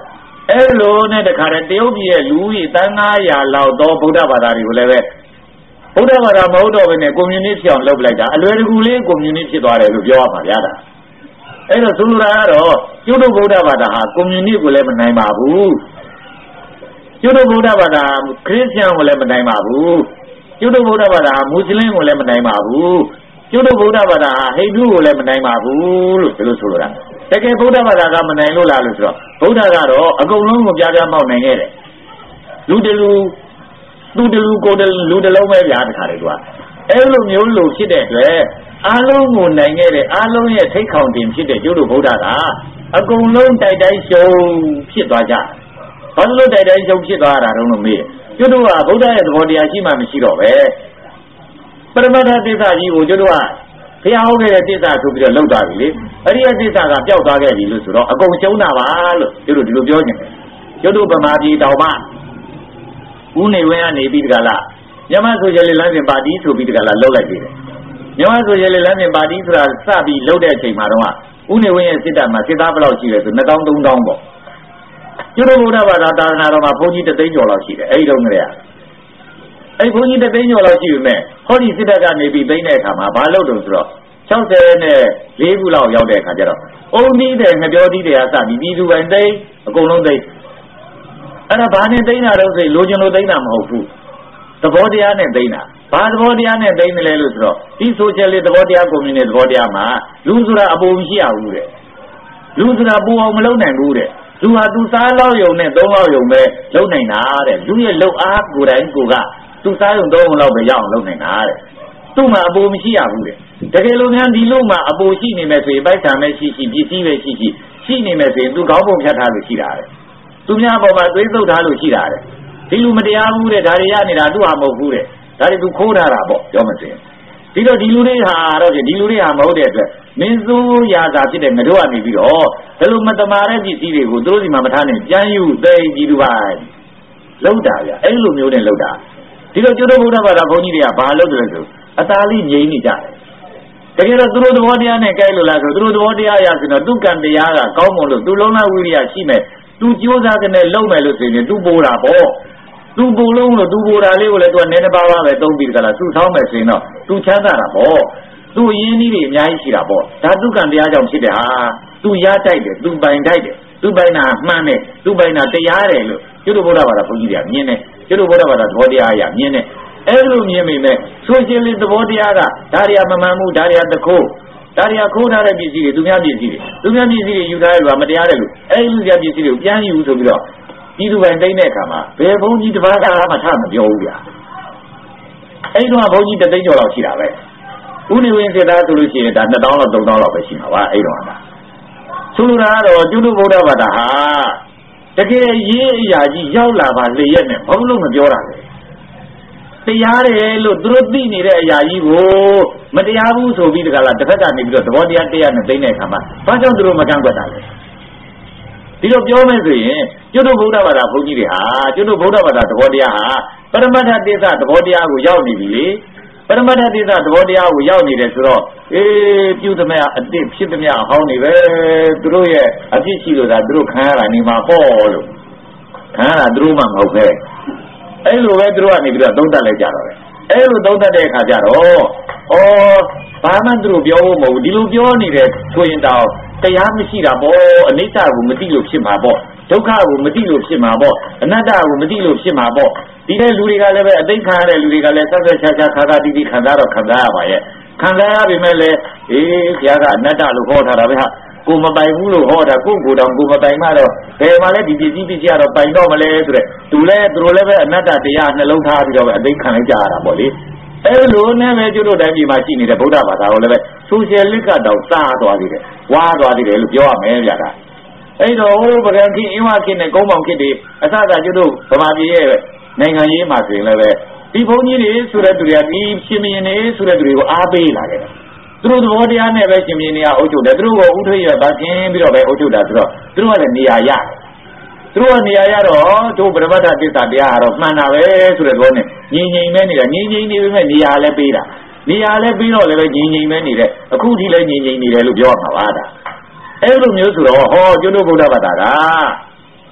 အဲလိုနဲ့တခါတည်းတရုတ်ပြည်ရဲ့လူကြီးတန်းငါးရာလောက်သောဗုဒ္ဓဘာသာတွေကိုလည်းပဲဗုဒ္ဓဘာသာမဟုတ်တော့ဘဲနဲ့ကွန်မြူနစ်ဖြစ်အောင်လုပ်လိုက်တာအလွယ်တကူလေးကွန်မြူနစ်ဖြစ်သွားတယ်လို့ပြောရမှာဗျာဒါအဲ့တော့ဆိုလိုတာကတော့ကျုပ်တို့ဗုဒ္ဓဘာသာဟာကွန်မြူနစ်ကိုလည်းမနိုင်ပါဘူးကျုပ်တို့ဗုဒ္ဓဘာသာခရစ်ယာန်ကိုလည်းမနိုင်ပါဘူးကျုပ်တို့ဗုဒ္ဓဘာသာမွတ်စလင်ကိုလည်းမနိုင်ပါဘူးကျုပ်တို့ဗုဒ္ဓဘာသာဟိန္ဒူကိုလည်းမနိုင်ပါဘူးလို့ဒီလိုဆိုလိုတာတကယ်ဗုဒ္ဓဘာသာကမနိုင်လို့လားလို့ဆိုတော့ဗုဒ္ဓကတော့အကုန်လုံးကိုပြားပြားပေါက်နိုင်ခဲ့တယ်လူတလူလူတလူကိုလူတလုံးပဲဗျာတခါလေသူကအဲလိုမျိုးလို့ဖြစ်တဲ့အတွက်အားလုံးကိုနိုင်ခဲ့တဲ့အားလုံးရဲ့ထိတ်ခေါင်တင်ဖြစ်တဲ့ကျုပ်တို့ဗုဒ္ဓကအကုန်လုံးတိုက်တိုက်ရှုံဖြစ်သွားကြဘာလို့တိုက်တိုက်ရှုံဖြစ်သွားတာတုံးလို့မေးကျုပ်တို့ကဗုဒ္ဓရဲ့သဘောတရားရှိမှမရှိတော့ပဲပရမတ္ထသစ္စာကြီးကိုကျုပ်တို့ကဘုရားဟောခဲ့တဲ့သစ္စာဆိုပြီးတော့လောက်သွားပြီလေအဲ့ဒီသစ္စာကပျောက်သွားခဲ့ပြီလို့ဆိုတော့အကုန်ရှုံးတာပါလို့ကျုပ်တို့ဒီလိုပြောနေတယ်ကျုပ်တို့ဗမာပြည်တောင်မှဦးနေဝင်းကနေပြီးတကလားမြန်မာဆိုရှယ်လစ်လမ်းစဉ်ပါတီဆိုပြီးတကလားလောက်လိုက်ပြီတယ်မြန်မာဆိုရှယ်လစ်လမ်းစဉ်ပါတီဆိုတာစပြီးလောက်တဲ့အချိန်မှာတော့ဦးနေဝင်းရဲ့စစ်တပ်မှာစစ်သားဘယ်လောက်ရှိလဲဆိုနှစ်သောင်းသုံးသောင်းပေါ့ကျုပ်တို့ဗုဒ္ဓဘာသာသာသနာတော်မှာဘုန်းကြီးတသိန်းကျော်လောက်ရှိတယ်အဲ့ဒီတော့ကလေးကအဲ့ဘုန်းကြီးတသိန်းကျော်လောက်ရှိပြီမဲ့ဟောဒီစစ်တပ်ကနေပြီးသိမ်းတဲ့အခါမှာဘာလုပ်တော့ဆိုတော့၆၀နဲ့၄ခုလောက်ရောက်တဲ့အခါကျတော့အုံသီးတဲ့ငပြောသီးတွေကစပြီးပြည်သူပိုင်သိမ်းအကုန်လုံးသိမ်းအဲ့ဒါဘာနဲ့သိမ်းတာတော့ဆိုလိုချင်လို့သိမ်းတာမဟုတ်ဘူးသဘောတရားနဲ့သိမ်းတာဘာသဘောတရားနဲ့သိမ်းတယ်လဲလို့ဆိုတော့ဒီဆိုရှယ်လစ်သဘောတရားကွန်မြူနစ်သဘောတရားမှာလူဆိုတာအပေါ်မရှိရဘူးတဲ့လူဆိုတာပူအောင်မလုပ်နိုင်ဘူးတဲ့လူဟာသူစားလောက်ယုံနဲ့သုံးလောက်ယုံပဲလုပ်နိုင်တာတဲ့လူရဲ့လှုပ်အားကိုယ်တိုင်ကိုကသူစားယုံသုံးလောက်ပဲရအောင်လုပ်နိုင်တာတဲ့သူ့မှာအပေါ်မရှိရဘူးတဲ့တကယ်လို့များဒီလူမှာအပေါ်ရှိနေမယ်ဆိုရင်ပိုက်ဆံပဲရှိရှိပစ္စည်းပဲရှိရှိရှိနေမယ်ဆိုရင်သူကောင်းပုံဖြတ်ထားလို့ရှိတာတဲ့သူများပေါ်မှာသွေးသုတ်ထားလို့ရှိတာတဲ့ဒီလူမတရားဘူးတဲ့ဒါတွေရနေတာသူ့ဟာမဟုတ်ဘူးတဲ့ဒါတွေသူခိုးထားတာပေါ့ပြောမစင်ဒီတော့ဒီလူတွေဟာတော့ဒီလူတွေဟာမဟုတ်တဲ့အတွက်မင်းစိုးရာသာဖြစ်တဲ့ငါတို့ကနေပြီးတော့ဘယ်လိုမတမာတဲ့ပစ္စည်းတွေကိုသူတို့စီမှာမထားနိုင်ပြန်ယူသိပြီးသူပါလောက်တာဗျအဲ့လိုမျိုးနဲ့လောက်တာဒီတော့ကျွတ်တော်ဘုရားဘာသာဘုန်းကြီးတွေကဘာလုပ်တယ်လဲဆိုအသာလေးငြိမ်းနေကြတယ်တကယ်တော့သူတို့သဘောတရားနဲ့ကြိုက်လို့လားဆိုသူတို့သဘောတရားရဆိုတော့သူကံတရားကကောင်းမွန်လို့သူလုံးလာဝိရိယရှိမယ်သူကြိုးစားကနေလုံးမယ်လို့ဆိုရင်သူပိုးတာပေါ့သူပူလုံးလို့သူပူတာလေးကိုလည်းသူကနည်းနည်းပါးပါးပဲသုံးပြီးကြလားသူဆောင်းမယ်ဆိုရင်တော့သူချမ်းသာတာပေါ့သူအရင်းကြီးတွေအများကြီးရှိတာပေါ့ဒါသူကံတရားကြောင့်ဖြစ်တယ်ဟာသူရတိုက်တယ်သူပိုင်တိုက်တယ်သူပိုင်တာမှန်တယ်သူပိုင်တာတရားတယ်လို့ကျွတ်တော်ဘုရားဘာသာဘုန်းကြီးတွေကမြင်တယ်ကျွတ်တော်ဘုရားဘာသာသဘောတရားအရမြင်တယ်အဲ့လိုမြင်မိမဲ့ဆိုရှယ်လစ်သဘောတရားကဒါရီယာမမှန်ဘူးဒါရီယာတခိုးဒါရီယာခိုးထားတဲ့ပစ္စည်းတွေသူများပစ္စည်းတွေသူများပစ္စည်းတွေယူထားရလို့မတရားတယ်လို့အဲ့ဒီလူများပစ္စည်းတွေကိုပြန်ယူဆိုပြီးတော့ပြည်သူပိုင်သိမ်းတဲ့အခါမှာဘယ်ဘုန်းကြီးတစ်ပါးကမှထားမပြောဘူးဗျာအဲ့တော့ဘုန်းကြီးတသိန်းကျော်လောက်ရှိတာပဲဦးနေဝင်းစစ်သားဆိုလို့ရှိရင်ဒါနှစ်သောင်းလောက်သုံးသောင်းလောက်ပဲရှိမှာပါအဲ့တော့ကဆိုလိုတာကတော့ကျွတ်ဗုဒ္ဓဘာသာဟာတကယ်ရေးအရာကြီးရောက်လာပါလေရဲ့နဲ့ဘုံလုံးမပြောတာလေတရားတယ်လို့သူတို့သိနေတဲ့အရာကြီးကိုမတရားဘူးဆိုပြီးတကလားတစ်ဖက်ကနေပြီးတော့သဘောတရားတရားနဲ့သိတဲ့အခါမှာဘာကြောင့်သူတို့မကန့်ကွက်တာလဲဒီလိုပြောမယ်ဆိုရင်ကျွတ်တို့ဗုဒ္ဓဘာသာဘုန်းကြီးတွေဟာကျွတ်တို့ဗုဒ္ဓဘာသာသဘောတရားဟာပရမတ္ထသစ္စာသဘောတရားကိုရောက်နေပြီလေပရမတ္ထသစ္စာသဘောတရားကိုရောက်နေတယ်ဆိုတော့အေးပြုသမျှအတိဖြစ်သမျှအဟောင်းနေပဲသူတို့ရဲ့အဖြစ်ရှိလို့သာသူတို့ခံရတာနေမှာပေါ့လို့ခံရတာသူတို့မှမဟုတ်ပဲအဲ့လိုပဲသူတို့ကနေပြီးတော့သုံးသပ်လိုက်ကြတော့တယ်အဲ့လိုသုံးသပ်တဲ့အခါကျတော့ဩဘာမှသူတို့ပြောဖို့မဟုတ်ဘူးဒီလိုပြောနေတယ်ဆိုရင်တော့တရားမရှိတာပေါ့အနိစ္စကိုမသိလို့ဖြစ်မှာပေါ့ဒုက္ခကိုမသိလို့ဖြစ်မှာပေါ့အနတ္တကိုမသိလို့ဖြစ်မှာပေါ့ဒီတဲ့လူတွေကလည်းပဲအသိခံရတဲ့လူတွေကလည်းဆက်ဆက်ချာချာခါခါတီးတီးခံစားတော့ခံစားရပါရဲ့ခံစားရပြီမဲ့လေအေးဆရာကအနတ္တလို့ဟောထားတာပဲဟာကိုမပိုင်ဘူးလို့ဟောတာကိုကိုတောင်ကိုမပိုင်မှတော့ဘယ်မှာလဲဒီပစ္စည်းပစ္စည်းကတော့ပိုင်တော့မလဲဆိုတဲ့သူလည်းသူတို့လည်းပဲအနတ္တတရားနှလုံးထားပြီးတော့ပဲအသိခံလိုက်ကြရတာပေါ့လေအဲ့လိုနဲ့ပဲကျွတ်တို့တိုင်းပြည်မှာရှိနေတဲ့ဗုဒ္ဓဘာသာကိုလည်းပဲဆိုရှယ်လစ်ကတော့စားသွားသေးတယ်ဝါသွားသေးတယ်လို့ပြောရမယ်ဗျာဒါအဲ့တော့ဟိုပကံခေအင်းဝခေနဲ့ကုန်းပေါင်ခေတွေအစကကျွတ်တို့ဗမာပြည်ရဲ့နိုင်ငံရေးမှာဆိုရင်လည်းပဲဒီဘုန်းကြီးတွေဆိုတဲ့သူတွေကဒီရှင်မင်းတွေဆိုတဲ့သူတွေကိုအားပေးလာခဲ့တယ်သူတို့သဘောတရားနဲ့ပဲရှင်မင်းတွေကအုပ်ချုပ်တယ်သူတို့ကဥထွေးရဗကင်းပြီးတော့ပဲအုပ်ချုပ်တာဆိုတော့သူတို့ကလည်းနေရာရတယ်သူတို့ကနေရာရတော့တို့ပရမတ္ထသစ္စာတရားကတော့မှန်တာပဲဆိုတဲ့ဘောနဲ့ညီငိမ်မဲနေတာညီငိမ်နေပေမဲ့နေရာလည်းပေးတာနေရာလည်းပြီးတော့လည်းပဲညီငိမ်မဲနေတယ်အခုထိလည်းညီငိမ်နေတယ်လို့ပြောရမှာပါဒါအဲ့လိုမျိုးဆိုတော့ဟောကျွတ်တို့ဗုဒ္ဓဘာသာက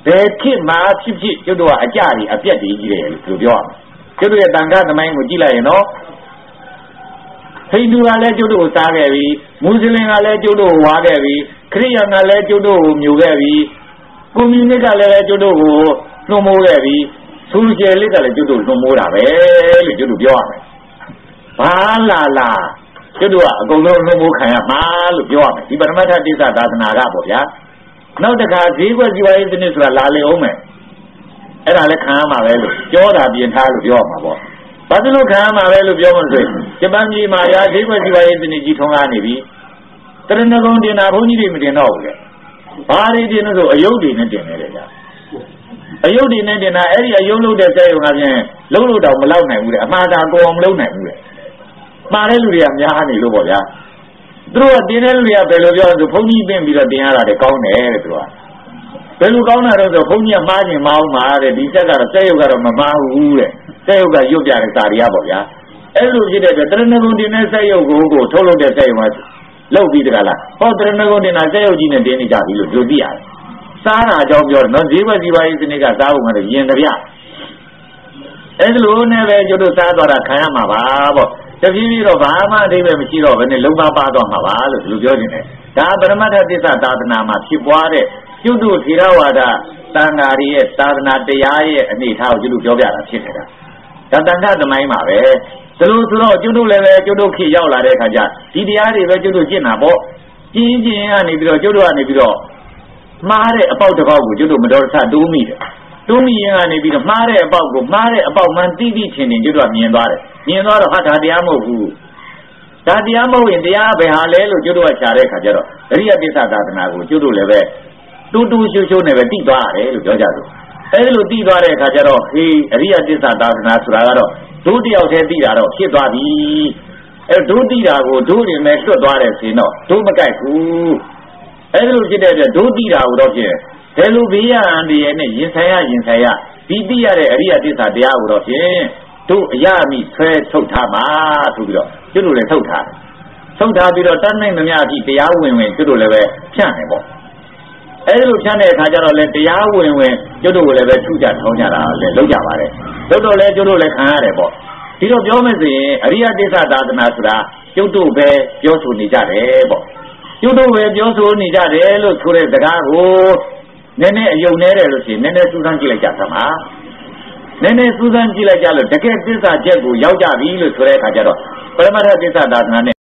ဘယ်ခေတ်မှာဖြစ်ဖြစ်ကျုပ်တို့ကအကြတွေအပြက်တွေကြီးတယ်လို့ပြောရမယ်ကျုပ်တို့ရဲ့တန်ခါသမိုင်းကိုကြည့်လိုက်ရင်နော်ဟိန္ဒူကလည်းကျုပ်တို့ကိုစားခဲ့ပြီမွတ်စလင်ကလည်းကျုပ်တို့ကိုဝါခဲ့ပြီခရစ်ယာန်ကလည်းကျုပ်တို့ကိုမြူခဲ့ပြီကွန်မြူနစ်ကလည်းကျုပ်တို့ကိုနှုတ်မိုးခဲ့ပြီသူကျယ်လေးကလည်းကျုပ်တို့နှုတ်မိုးတာပဲလို့ကျုပ်တို့ပြောရမယ်ဘာလာလာကျုပ်တို့ကအကုန်လုံးနှုတ်မိုးခံရမှာလို့ပြောရမယ်ဒီပရမတ္ထတိစ္ဆသာသနာကပေါ့ဗျာနောက်တခါဈေးကွက်စီဝါရေးစနစ်ဆိုတာလာလေအောင်မယ်အဲ့ဒါလည်းခံရမှာပဲလို့ပြောတာပြင်ထားလို့ပြောမှာပေါ့ဘာလို့ခံရမှာပဲလို့ပြောမှဆိုရင်ဂျပန်ပြည်မှာရာဈေးကွက်စီဝါရေးစနစ်ကြီးထုံးကားနေပြီတရဏဂုံတင်တာဘုန်းကြီးတွေမတင်တော့ဘူးလေဘာတွေတင်လို့ဆိုအယုတ်တွေနဲ့တင်နေတယ်ဗျာအယုတ်တွေနဲ့တင်တာအဲ့ဒီအယုတ်လုပ်တဲ့စက်ရုံကပြန်လုံးလို့တော့မလောက်နိုင်ဘူးလေအမှားတာကိုအောင်မလုပ်နိုင်ဘူးလေမှားတဲ့လူတွေကများနေလို့ပေါ့ဗျာသူတို့ကတင်တဲ့လူတွေကဘယ်လိုပြောဆိုဘုန်းကြီးပြင်ပြီးတော့တင်ရတာတည်းကောင်းတယ်တဲ့သူကဘယ်လိုကောင်းတာတော့ဆိုဘုန်းကြီးကမှားခြင်းမအောင်မှာတဲ့ဒီချက်ကတော့စက်ရုပ်ကတော့မမှားဘူးတဲ့စက်ရုပ်ကရွတ်ပြတဲ့စာတွေကပေါ့ဗျာအဲ့လိုဖြစ်တဲ့အတွက်တရဏဂုံတင်တဲ့စက်ရုပ်ကိုကိုထုတ်လုပ်တဲ့စက်ရုံကလုပ်ပြီးတကလားဟောတရဏဂုံတင်တာစက်ရုပ်ကြီးနဲ့တင်နေကြပြီလို့ပြောသိရတယ်စားတာအကြောင်းပြောတယ်နော်ဈေးဘက်ဒီပါရေးစနစ်ကစားဖို့ကတော့ရင်ကြပြအဲ့လိုနဲ့ပဲကျတို့စားသွားတာခံရမှာပါပေါ့တဖြည်းဖြည်းတော့ဘာမှအဓိပ္ပာယ်မရှိတော့ဘဲနဲ့လုံးပါပါသွားမှာပါလို့ဒီလိုပြောနေတယ်ဒါပရမတ္ထသစ္စာသာသနာမှာဖြစ်ပွားတဲ့ကျွတ်တို့ထေရဝါဒသံဃာတွေရဲ့သာသနာတရားရဲ့အနေအထားကိုကျွတ်တို့ပြောပြတာဖြစ်နေတာဒါတန်ခါသမိုင်းမှာပဲဒီလိုဆိုတော့ကျွတ်တို့လည်းပဲကျွတ်တို့ခေရောက်လာတဲ့အခါကျဒီတရားတွေပဲကျွတ်တို့ကျင့်တာပေါ့ကျင်းကျင်းကနေပြီးတော့ကျွတ်တို့ကနေပြီးတော့မှားတဲ့အပေါက်တစ်ပေါက်ကိုကျွတ်တို့မတော်တဆတိုးမိတယ်တိုးမိရင်ကနေပြီးတော့မှားတဲ့အပေါက်ကိုမှားတဲ့အပေါက်မှန်တိတိထင်ထင်ကျွတ်တို့ကမြင်သွားတယ်မြင်သွားတော့ဟာဒါတရားမဟုတ်ဘူးဒါတရားမဟုတ်ရင်တရားဘယ်ဟာလဲလို့ကျွတ်တို့ကရှာတဲ့အခါကျတော့အရိယသစ္စာသာသနာကိုကျွတ်တို့လည်းပဲတူတူရှိုးရှိုးနဲ့ပဲတိသွားရတယ်လို့ပြောကြတယ်အဲဒီလိုတိသွားတဲ့အခါကျတော့ဟေးအရိယသစ္စာသာသနာဆိုတာကတော့ဒုတယောက်တည်းတိတာတော့ဖြစ်သွားပြီအဲဒုတိတာကိုဒုရင်မဲ့လွတ်သွားတယ်ဆိုရင်တော့ဒုမကြိုက်ဘူးအဲဒီလိုဖြစ်တဲ့အတွက်ဒုတိတာကိုတော့ဖြစ်ဘယ်လိုဘေးရအန္တရာယ်နဲ့ရင်ဆိုင်ရရင်ဆိုင်ရဒီတိရတဲ့အရိယသစ္စာတရားကိုတော့ဖြင့်တို့အရမိဆွဲထုတ်ထားမှာဆိုပြီးတော့ကျွတ်တို့လည်းထုတ်ထားတယ်ထုတ်ထားပြီးတော့တတ်နိုင်မများအထိတရားဝင်ဝင်ကျွတ်တို့လည်းပဲဖြန့်တယ်ပေါ့အဲဒီလိုဖြန့်တဲ့အခါကျတော့လေတရားဝင်ဝင်ကျွတ်တို့လည်းပဲထုကြထောင်းကြတာလည်းလုပ်ကြပါတယ်လုပ်တော့လေကျွတ်တို့လည်းခံရတယ်ပေါ့ဒီတော့ပြောမယ်ဆိုရင်အရိယသစ္စာသာသနာဆိုတာကျွတ်တို့ပဲပြောဆိုနေကြတယ်ပေါ့ကျွတ်တို့ပဲပြောဆိုနေကြတယ်လို့ဆိုတဲ့စကားကိုနည်းနည်းအယုံနေတယ်လို့ရှိရင်နည်းနည်းစူးစမ်းကြည့်လိုက်ကြသမှာနည်းနည်းစူးစမ်းကြည့်လိုက်ကြလို့တကယ်သစ္စာချက်ကိုရောက်ကြပြီလို့ဆိုတဲ့အခါကျတော့ပရမတ္ထသစ္စာသာသနာနဲ့